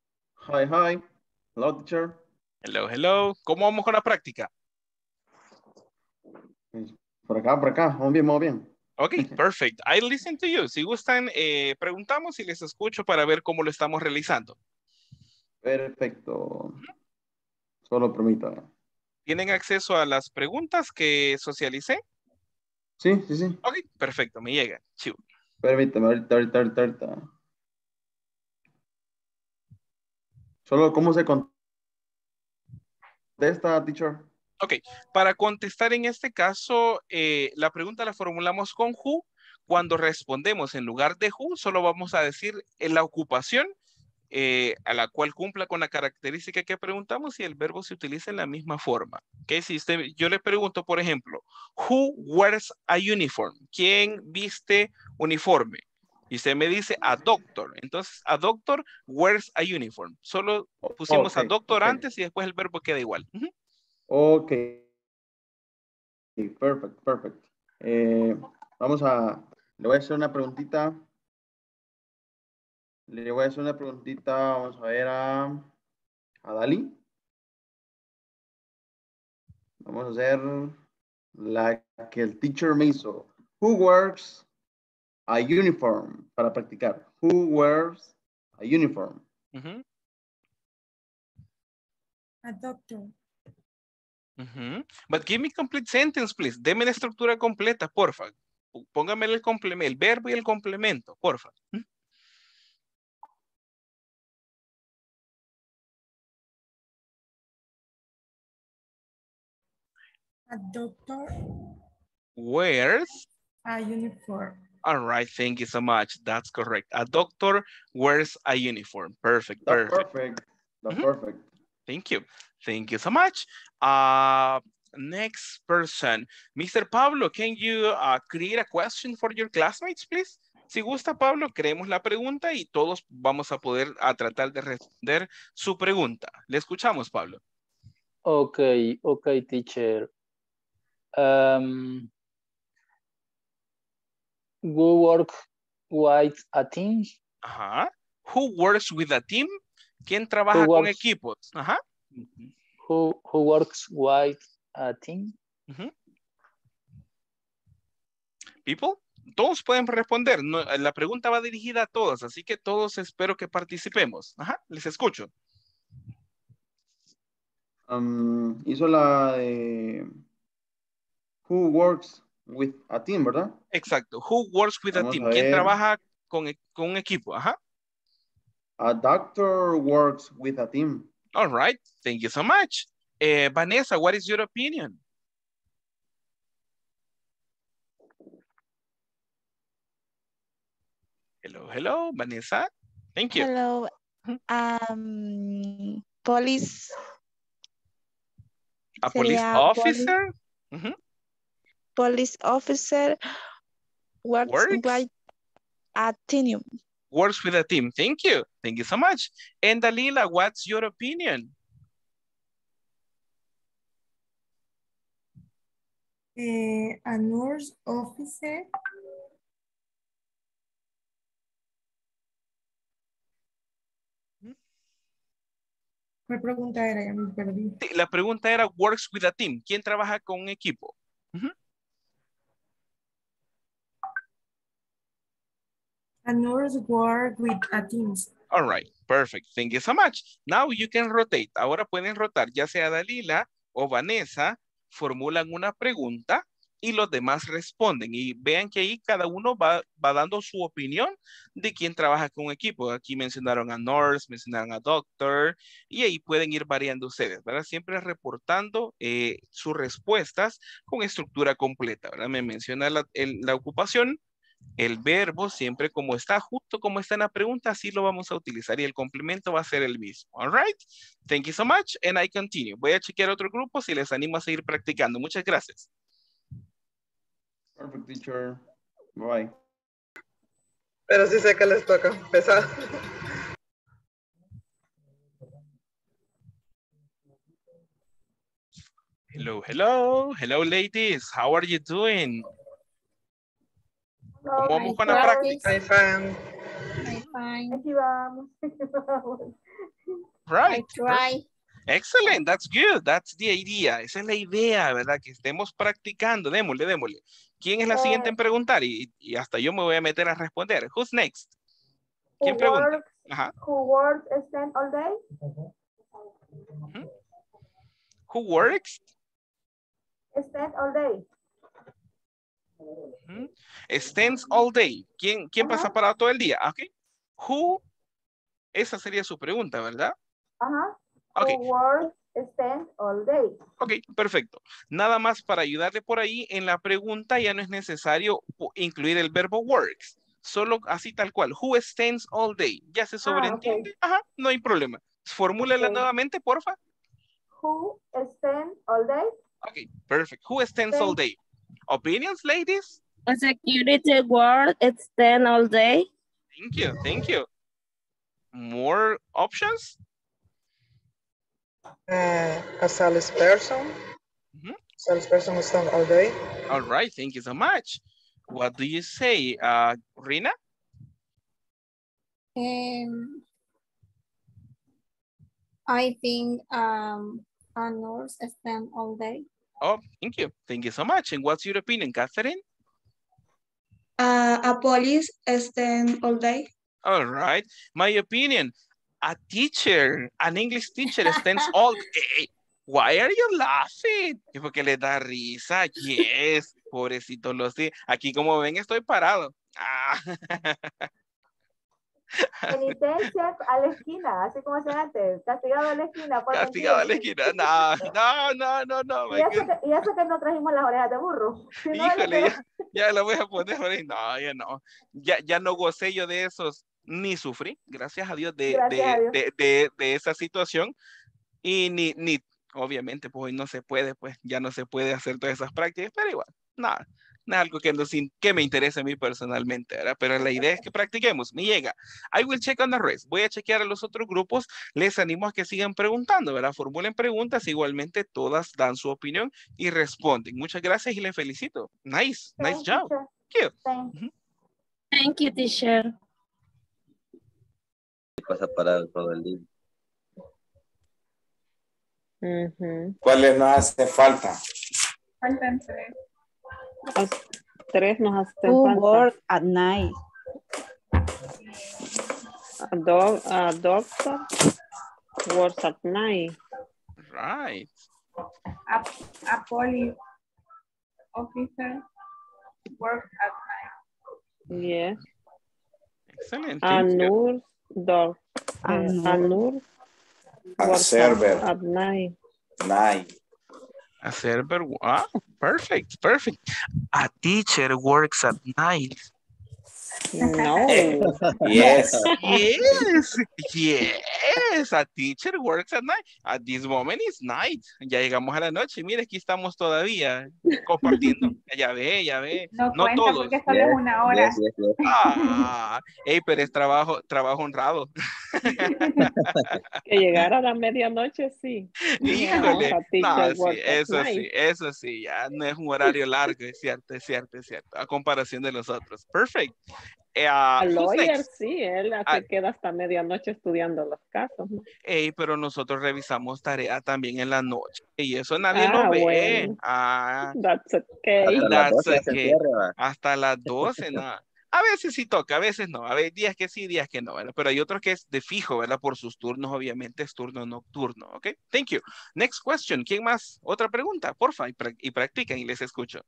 Hi, hi. Hello, teacher. Hello, hello. ¿Cómo vamos con la práctica? Por acá. Vamos bien. Ok, perfect. I listen to you. Si gustan, preguntamos y les escucho para ver cómo lo estamos realizando. Perfecto. Solo permítame. ¿Tienen acceso a las preguntas que socialicé? Sí. Ok, perfecto, me llega. Chivo. Permítame, ahorita. Solo, ¿cómo se contesta, teacher? Ok, para contestar en este caso, la pregunta la formulamos con who. Cuando respondemos en lugar de who, solo vamos a decir la ocupación a la cual cumpla con la característica que preguntamos y el verbo se utiliza en la misma forma. ¿Okay? Si yo le pregunto, por ejemplo, who wears a uniform? ¿Quién viste uniforme? Y usted me dice a doctor. Entonces, a doctor wears a uniform. Solo pusimos a doctor antes y después el verbo queda igual. Ok. Perfect. Le voy a hacer una preguntita. Vamos a ver a Dali. Vamos a hacer la que el teacher me hizo. Who wears a uniform? Para practicar. Who wears a uniform? A doctor. But give me complete sentence, please. Deme la estructura completa, porfa. Póngame el complemento, el verbo y el complemento, porfa. A doctor Wears a uniform. All right, thank you so much. That's correct. A doctor wears a uniform. Perfect. That's perfect. Thank you. Thank you so much. Next person. Mr. Pablo, can you create a question for your classmates, please? Si gusta, Pablo, creemos la pregunta y todos vamos a poder tratar de responder su pregunta. Le escuchamos, Pablo. Okay, teacher. Who work with a team? Ajá. Who works with a team? ¿Quién trabaja con equipos? Ajá. Who works with a team? People, todos pueden responder. No, la pregunta va dirigida a todos, así que todos espero que participemos. Ajá, les escucho. Hizo la de Who works with a team, ¿verdad? Exacto. Who works with a team? ¿Quién trabaja con un equipo? Ajá. A doctor works with a team. All right. Thank you so much. Vanessa, what is your opinion? Hello, Vanessa. Thank you. Hello. Police. A police officer? Police officer works with a team. Works with a team. Thank you. Thank you so much. And Dalila, what's your opinion? A nurse officer. ¿Cuál pregunta era? Ya me perdí. Sí, la pregunta era works with a team. ¿Quién trabaja con un equipo? A nurse works with a team. All right, perfect. Thank you so much. Now you can rotate. Ahora pueden rotar, ya sea Dalila o Vanessa, formulan una pregunta y los demás responden. Y vean que ahí cada uno va dando su opinión de quién trabaja con un equipo. Aquí mencionaron a nurse, mencionaron a doctor, y ahí pueden ir variando ustedes, ¿verdad? Siempre reportando sus respuestas con estructura completa, ¿verdad? Me menciona la ocupación, el verbo siempre como está, justo como está en la pregunta, así lo vamos a utilizar y el complemento va a ser el mismo. All right. Thank you so much and I continue. Voy a chequear otro grupo si les animo a seguir practicando. Muchas gracias. Perfect, teacher. Bye. Pero sí sé que les toca empezar. Hello ladies. How are you doing? ¿Cómo vamos con la práctica? I'm fine. Aquí vamos. Right. I try. Excellent, that's good, that's the idea. Esa es la idea, ¿verdad? Que estemos practicando. Démosle, démosle. ¿Quién es la siguiente en preguntar? Y hasta yo me voy a meter a responder. Who's next? ¿Quién pregunta? Ajá. Who works stand all day? Who works? Stand all day. Stands all day. ¿Quién pasa parado todo el día? Ok. Who, esa sería su pregunta, ¿verdad? Ajá. Ok. Who works stand all day. Ok, perfecto. Nada más para ayudarle por ahí, en la pregunta ya no es necesario incluir el verbo works. Solo así tal cual. Who stands all day? Ya se sobreentiende. Okay. Ajá, no hay problema. Formúlela nuevamente, porfa. Who stand all day? Ok, perfect. Who stands all day? Opinions, ladies? A security guard stand all day. Thank you, thank you. More options? A salesperson. Salesperson stand all day. All right, thank you so much. What do you say, Rina? I think a nurse stand all day. Oh, thank you. Thank you so much. And what's your opinion, Catherine? A police stand all day. All right. My opinion, a teacher, an English teacher stands all day. Why are you laughing? Es porque le da risa. Yes, pobrecito los días. Aquí como ven estoy parado. Ah. Penitencia a la esquina, así como se antes. Castigado a la esquina. Castigado a la esquina. No. Y eso que no trajimos las orejas de burro. Si no, híjole, ya lo voy a poner. No, ya no. Ya no gocé yo de esos, ni sufrí, gracias a Dios, de esa situación. Y ni, obviamente, pues hoy no se puede, pues ya no se puede hacer todas esas prácticas, pero igual, nada. No es algo que me interese a mí personalmente, ¿verdad? Pero la idea es que practiquemos. Me llega. I will check on the rest. Voy a chequear a los otros grupos. Les animo a que sigan preguntando, ¿verdad? Formulen preguntas. Igualmente, todas dan su opinión y responden. Muchas gracias y les felicito. Nice job. Thank you. Thank you, teacher. Pasa parado todo el día. ¿Cuáles nos hace falta? Faltan 3. 3 nos hacen Who falta. work at night? A doctor works at night. Right. A police officer works at night. Yes. Excellent. A nurse works server at night. A server. Perfect. A teacher works at night. No. Yes. Yes. A teacher works at night. At this moment is night. Ya llegamos a la noche. Mire, aquí estamos todavía compartiendo. Ya ve. No No cuenta todos. porque solo es 1 hora. Pero es trabajo honrado. Que llegara a la medianoche, sí. Híjole. No, Sí, eso sí. Ya no es un horario largo, es cierto. A comparación de los otros. Perfect. El lawyer, sí, él se queda hasta medianoche estudiando los casos. Pero nosotros revisamos tarea también en la noche y eso nadie lo ve. Bueno. That's okay. Hasta las 12, nada. A veces sí toca, a veces no. A veces días que sí, días que no, ¿verdad? Pero hay otros que es de fijo, ¿verdad? Por sus turnos, obviamente es turno nocturno, ¿ok? Thank you. Next question. ¿Quién más? Otra pregunta, porfa, y practiquen y les escucho.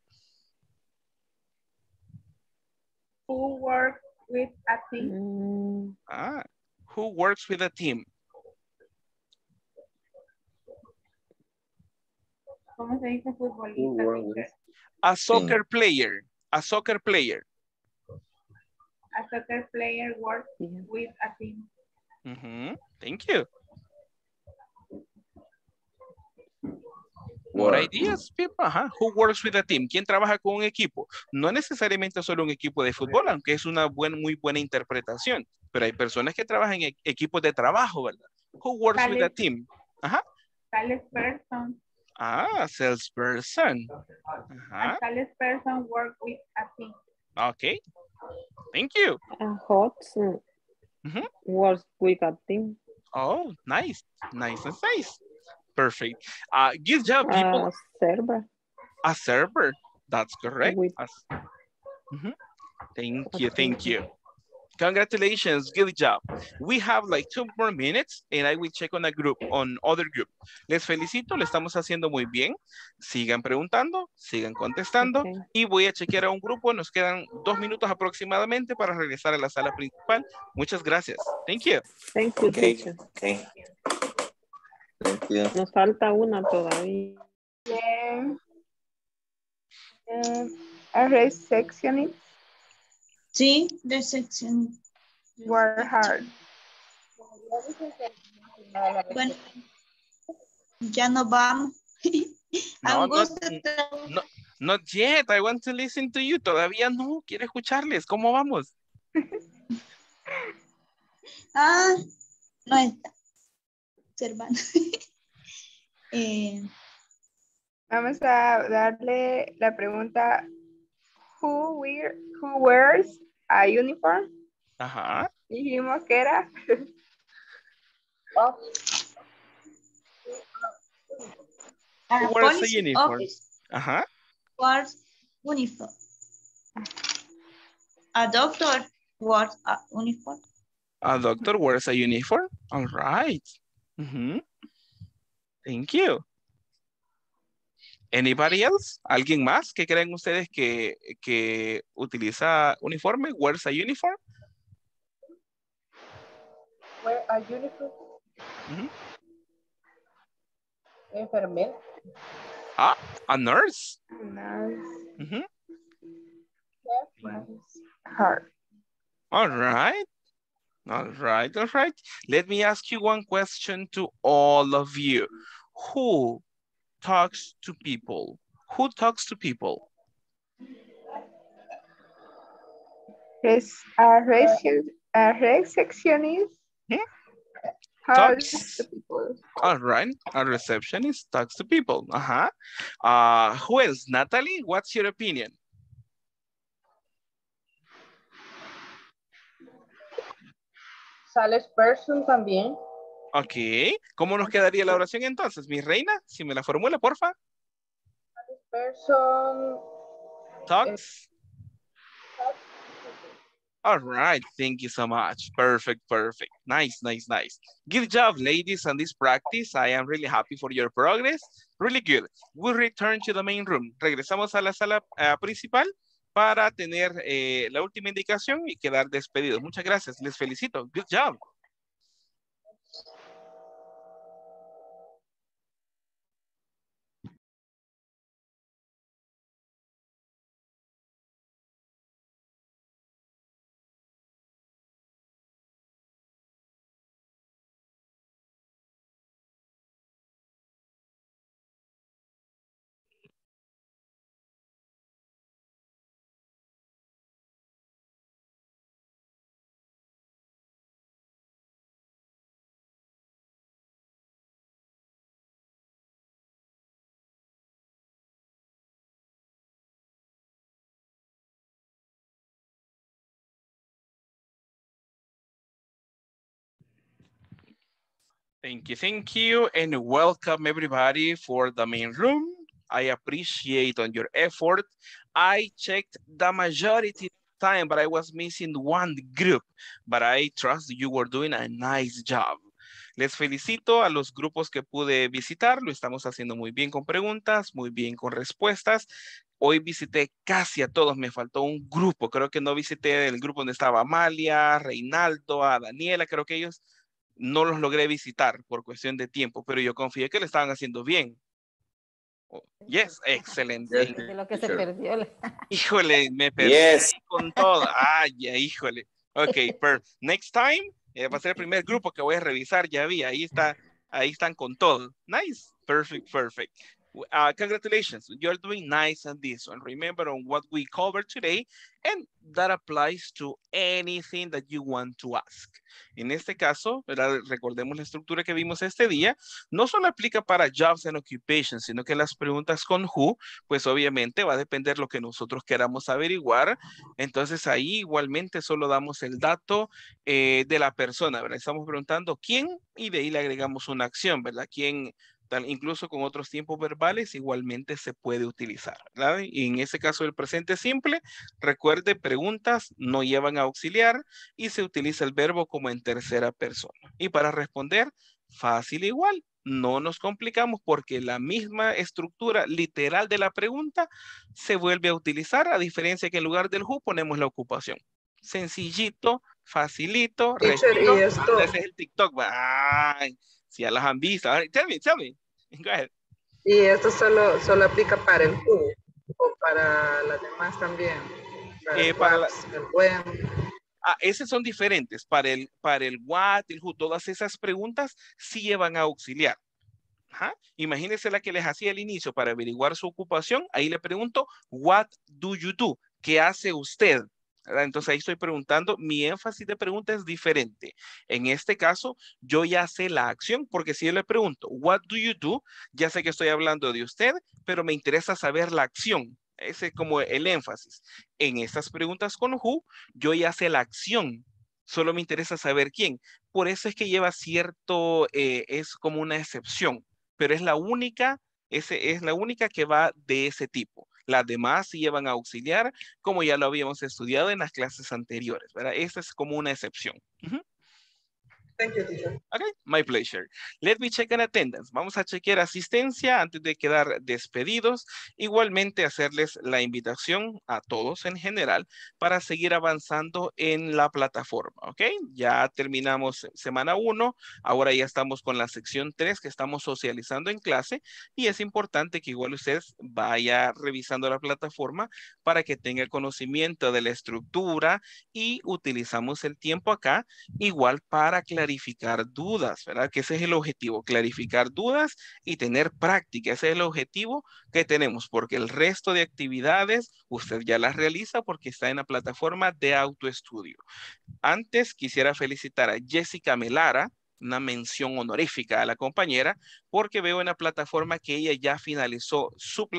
Who works with a team? Who works with a team? ¿Cómo se dice futbolista? A soccer player. A soccer player. A soccer player works with a team. Thank you. More ideas, people. Who works with a team? ¿Quién trabaja con un equipo? No necesariamente solo un equipo de fútbol, aunque es una muy buena interpretación. Pero hay personas que trabajan en equipos de trabajo, ¿verdad? Who works with a team? Salesperson. Salesperson. A salesperson works with a team. Okay. Thank you. A hot works with a team. Oh, nice. Nice and nice. Perfect. Good job, people. Server. A server. That's correct. With... Thank you. Thank you. Congratulations, good job. We have like 2 more minutes and I will check on other group. Les felicito, lo estamos haciendo muy bien. Sigan preguntando, sigan contestando y voy a chequear a un grupo. Nos quedan 2 minutos aproximadamente para regresar a la sala principal. Muchas gracias. Thank you. Thank you, teacher. Okay. Thank you. Nos falta una todavía. Receptionist. Sí, recepción. Work hard. Bueno, ya nos vamos. Not yet. I want to listen to you. Todavía no. Quiero escucharles. ¿Cómo vamos? No está. Observando. Vamos a darle la pregunta. Who wears a uniform? Ajá. Dijimos que era. Who wears a uniform? Ajá. Wears uniform. A doctor wears a uniform. A doctor wears a uniform. All right. Thank you. Anybody else? ¿Alguien más que creen ustedes que utiliza uniforme? Wears a uniform? Wear a uniform. Enfermera. A nurse. Nurse. Her. All right. All right. All right. Let me ask you one question to all of you. Who talks to people? Who talks to people? A receptionist. Talks to people. All right. A receptionist talks to people. Who else? Natalie, what's your opinion? Salesperson también. Ok. ¿Cómo nos quedaría la oración entonces? Mi reina, si me la formula, porfa. Salesperson. Talks. All right. Thank you so much. Perfect, perfect. Nice, nice, nice. Good job, ladies, on this practice. I am really happy for your progress. Really good. We'll return to the main room. Regresamos a la sala principal para tener la última indicación y quedar despedidos. Muchas gracias. Les felicito. Good job. Thank you, and welcome everybody for the main room. I appreciate on your effort. I checked the majority of the time, but I was missing one group, but I trust you were doing a nice job. Les felicito a los grupos que pude visitar, lo estamos haciendo muy bien con preguntas, muy bien con respuestas. Hoy visité casi a todos, me faltó un grupo, creo que no visité el grupo donde estaba Amalia, Reinaldo, a Daniela, creo que ellos no los logré visitar por cuestión de tiempo, pero yo confié que lo estaban haciendo bien. Yes, excelente. De lo que se perdió. Híjole, me perdí con todo. Ay, híjole. Ok, next time va a ser el primer grupo que voy a revisar, ya vi, ahí están con todo. Nice, perfect, perfect. Congratulations, you're doing nice on this one. Remember on what we covered today, and that applies to anything that you want to ask. En este caso, ¿verdad? Recordemos la estructura que vimos este día, no solo aplica para jobs and occupations, sino que las preguntas con who, pues obviamente va a depender lo que nosotros queramos averiguar. Entonces ahí igualmente solo damos el dato de la persona, ¿verdad? Estamos preguntando quién y de ahí le agregamos una acción, ¿verdad? ¿Quién? Incluso con otros tiempos verbales igualmente se puede utilizar, ¿verdad? Y en ese caso el presente simple, recuerde, preguntas no llevan a auxiliar y se utiliza el verbo como en tercera persona. Y para responder, fácil igual, no nos complicamos porque la misma estructura literal de la pregunta se vuelve a utilizar, a diferencia que en lugar del who ponemos la ocupación. Sencillito, facilito, respiro. Ese es el TikTok. Ay, si ya las han visto. Tell me. Go ahead. Y esto solo aplica para el who o para las demás también. Para el when. Esos son diferentes. Para el what, el who, todas esas preguntas sí llevan a auxiliar. Ajá. Imagínense la que les hacía al inicio para averiguar su ocupación. Ahí le pregunto, what do you do? ¿Qué hace usted? Entonces ahí estoy preguntando, mi énfasis de pregunta es diferente. En este caso, yo ya sé la acción, porque si yo le pregunto, what do you do? Ya sé que estoy hablando de usted, pero me interesa saber la acción. Ese es como el énfasis. En estas preguntas con who, yo ya sé la acción. Solo me interesa saber quién. Por eso es que lleva cierto, es como una excepción, pero es la única que va de ese tipo. Las demás sí llevan a auxiliar, como ya lo habíamos estudiado en las clases anteriores, ¿verdad? Esta es como una excepción. Thank you, teacher. Okay, my pleasure. Let me check an attendance. Vamos a chequear asistencia antes de quedar despedidos. Igualmente hacerles la invitación a todos en general para seguir avanzando en la plataforma, ¿ok? Ya terminamos semana 1, ahora ya estamos con la sección 3 que estamos socializando en clase y es importante que igual usted vaya revisando la plataforma para que tenga conocimiento de la estructura y utilizamos el tiempo acá igual para clarificar dudas, ¿verdad? Que ese es el objetivo, clarificar dudas y tener práctica. Ese es el objetivo que tenemos, porque el resto de actividades usted ya las realiza porque está en la plataforma de autoestudio. Antes quisiera felicitar a Jessica Melara, una mención honorífica a la compañera, porque veo en la plataforma que ella ya finalizó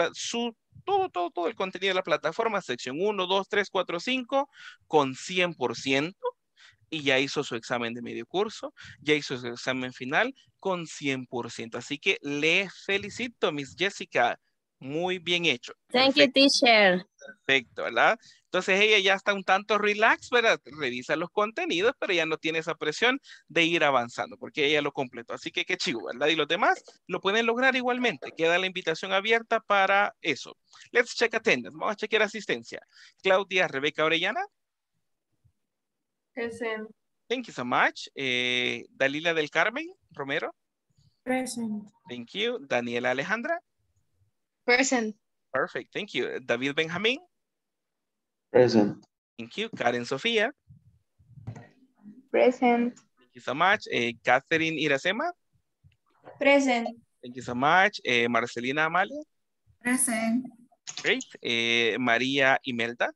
todo el contenido de la plataforma, sección 1, 2, 3, 4, 5, con 100%. Y ya hizo su examen de medio curso, ya hizo su examen final con 100%. Así que le felicito, Miss Jessica. Muy bien hecho. Thank you, teacher. Perfecto, ¿verdad? Entonces ella ya está un tanto relax, ¿verdad? Revisa los contenidos, pero ya no tiene esa presión de ir avanzando, porque ella lo completó. Así que qué chivo, ¿verdad? Y los demás lo pueden lograr igualmente. Queda la invitación abierta para eso. Let's check attendance. Vamos a chequear asistencia. Claudia Rebeca Orellana. Present. Thank you so much. Dalila del Carmen Romero. Present. Thank you. Daniela Alejandra. Present. Perfect. Thank you. David Benjamín. Present. Thank you. Karen Sofía. Present. Thank you so much. Catherine Iracema. Present. Thank you so much. Marcelina Amalia. Present. Great. María Imelda.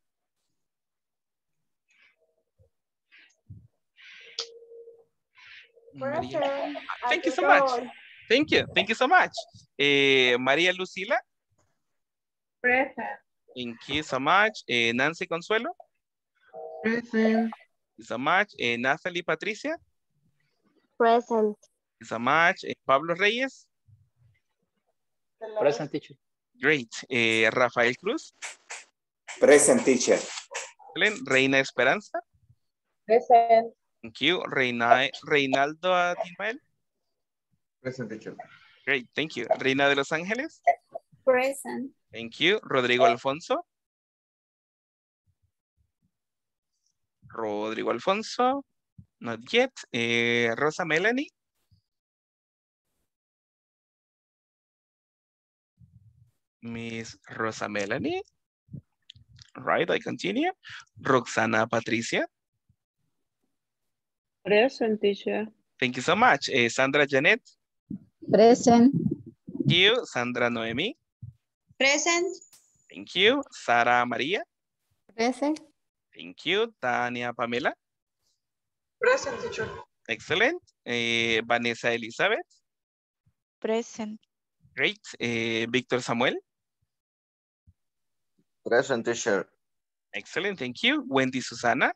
Present. Thank you so much. Thank you. Thank you so much. María Lucila. Present. Thank you so much. Nancy Consuelo. Present. Thank you so much. Nathalie Patricia. Present. Thank you so much. Pablo Reyes. Present, teacher. Great. Rafael Cruz. Present, teacher. Reina Esperanza. Present. Thank you. Reinaldo Atimael. Present, teacher. Great, thank you. Reina de Los Ángeles. Present. Thank you. Rodrigo Alfonso. Rodrigo Alfonso. Not yet. Rosa Melanie. Miss Rosa Melanie. Right, I continue. Roxana Patricia. Present, teacher. Thank you so much. Sandra Janet. Present. you. Sandra Noemi. Present. Thank you. Sara María. Present. Thank you. Tania Pamela. Present, teacher. Excellent. Vanessa Elizabeth. Present. Great. Víctor Samuel. Present, teacher. Excellent. Thank you. Wendy Susana.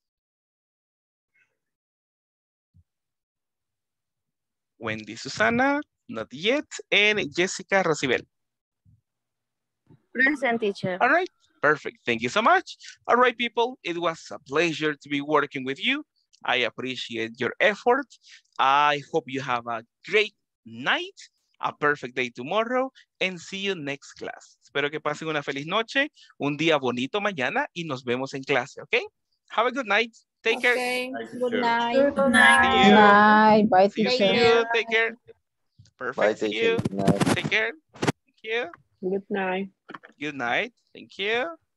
Wendy Susana, not yet. And Jessica Rosibel. Present, teacher. All right, perfect. Thank you so much. All right, people, it was a pleasure to be working with you. I appreciate your effort. I hope you have a great night, a perfect day tomorrow, and see you next class. Espero que pasen una feliz noche, un día bonito mañana, y nos vemos en clase, ¿ok? Have a good night. Take care. Good night. Good night. Bye, See teacher. you. Take care. Perfect. Bye, See teacher. you. Good night. Take care. Thank you. Good night. Good night. Thank you.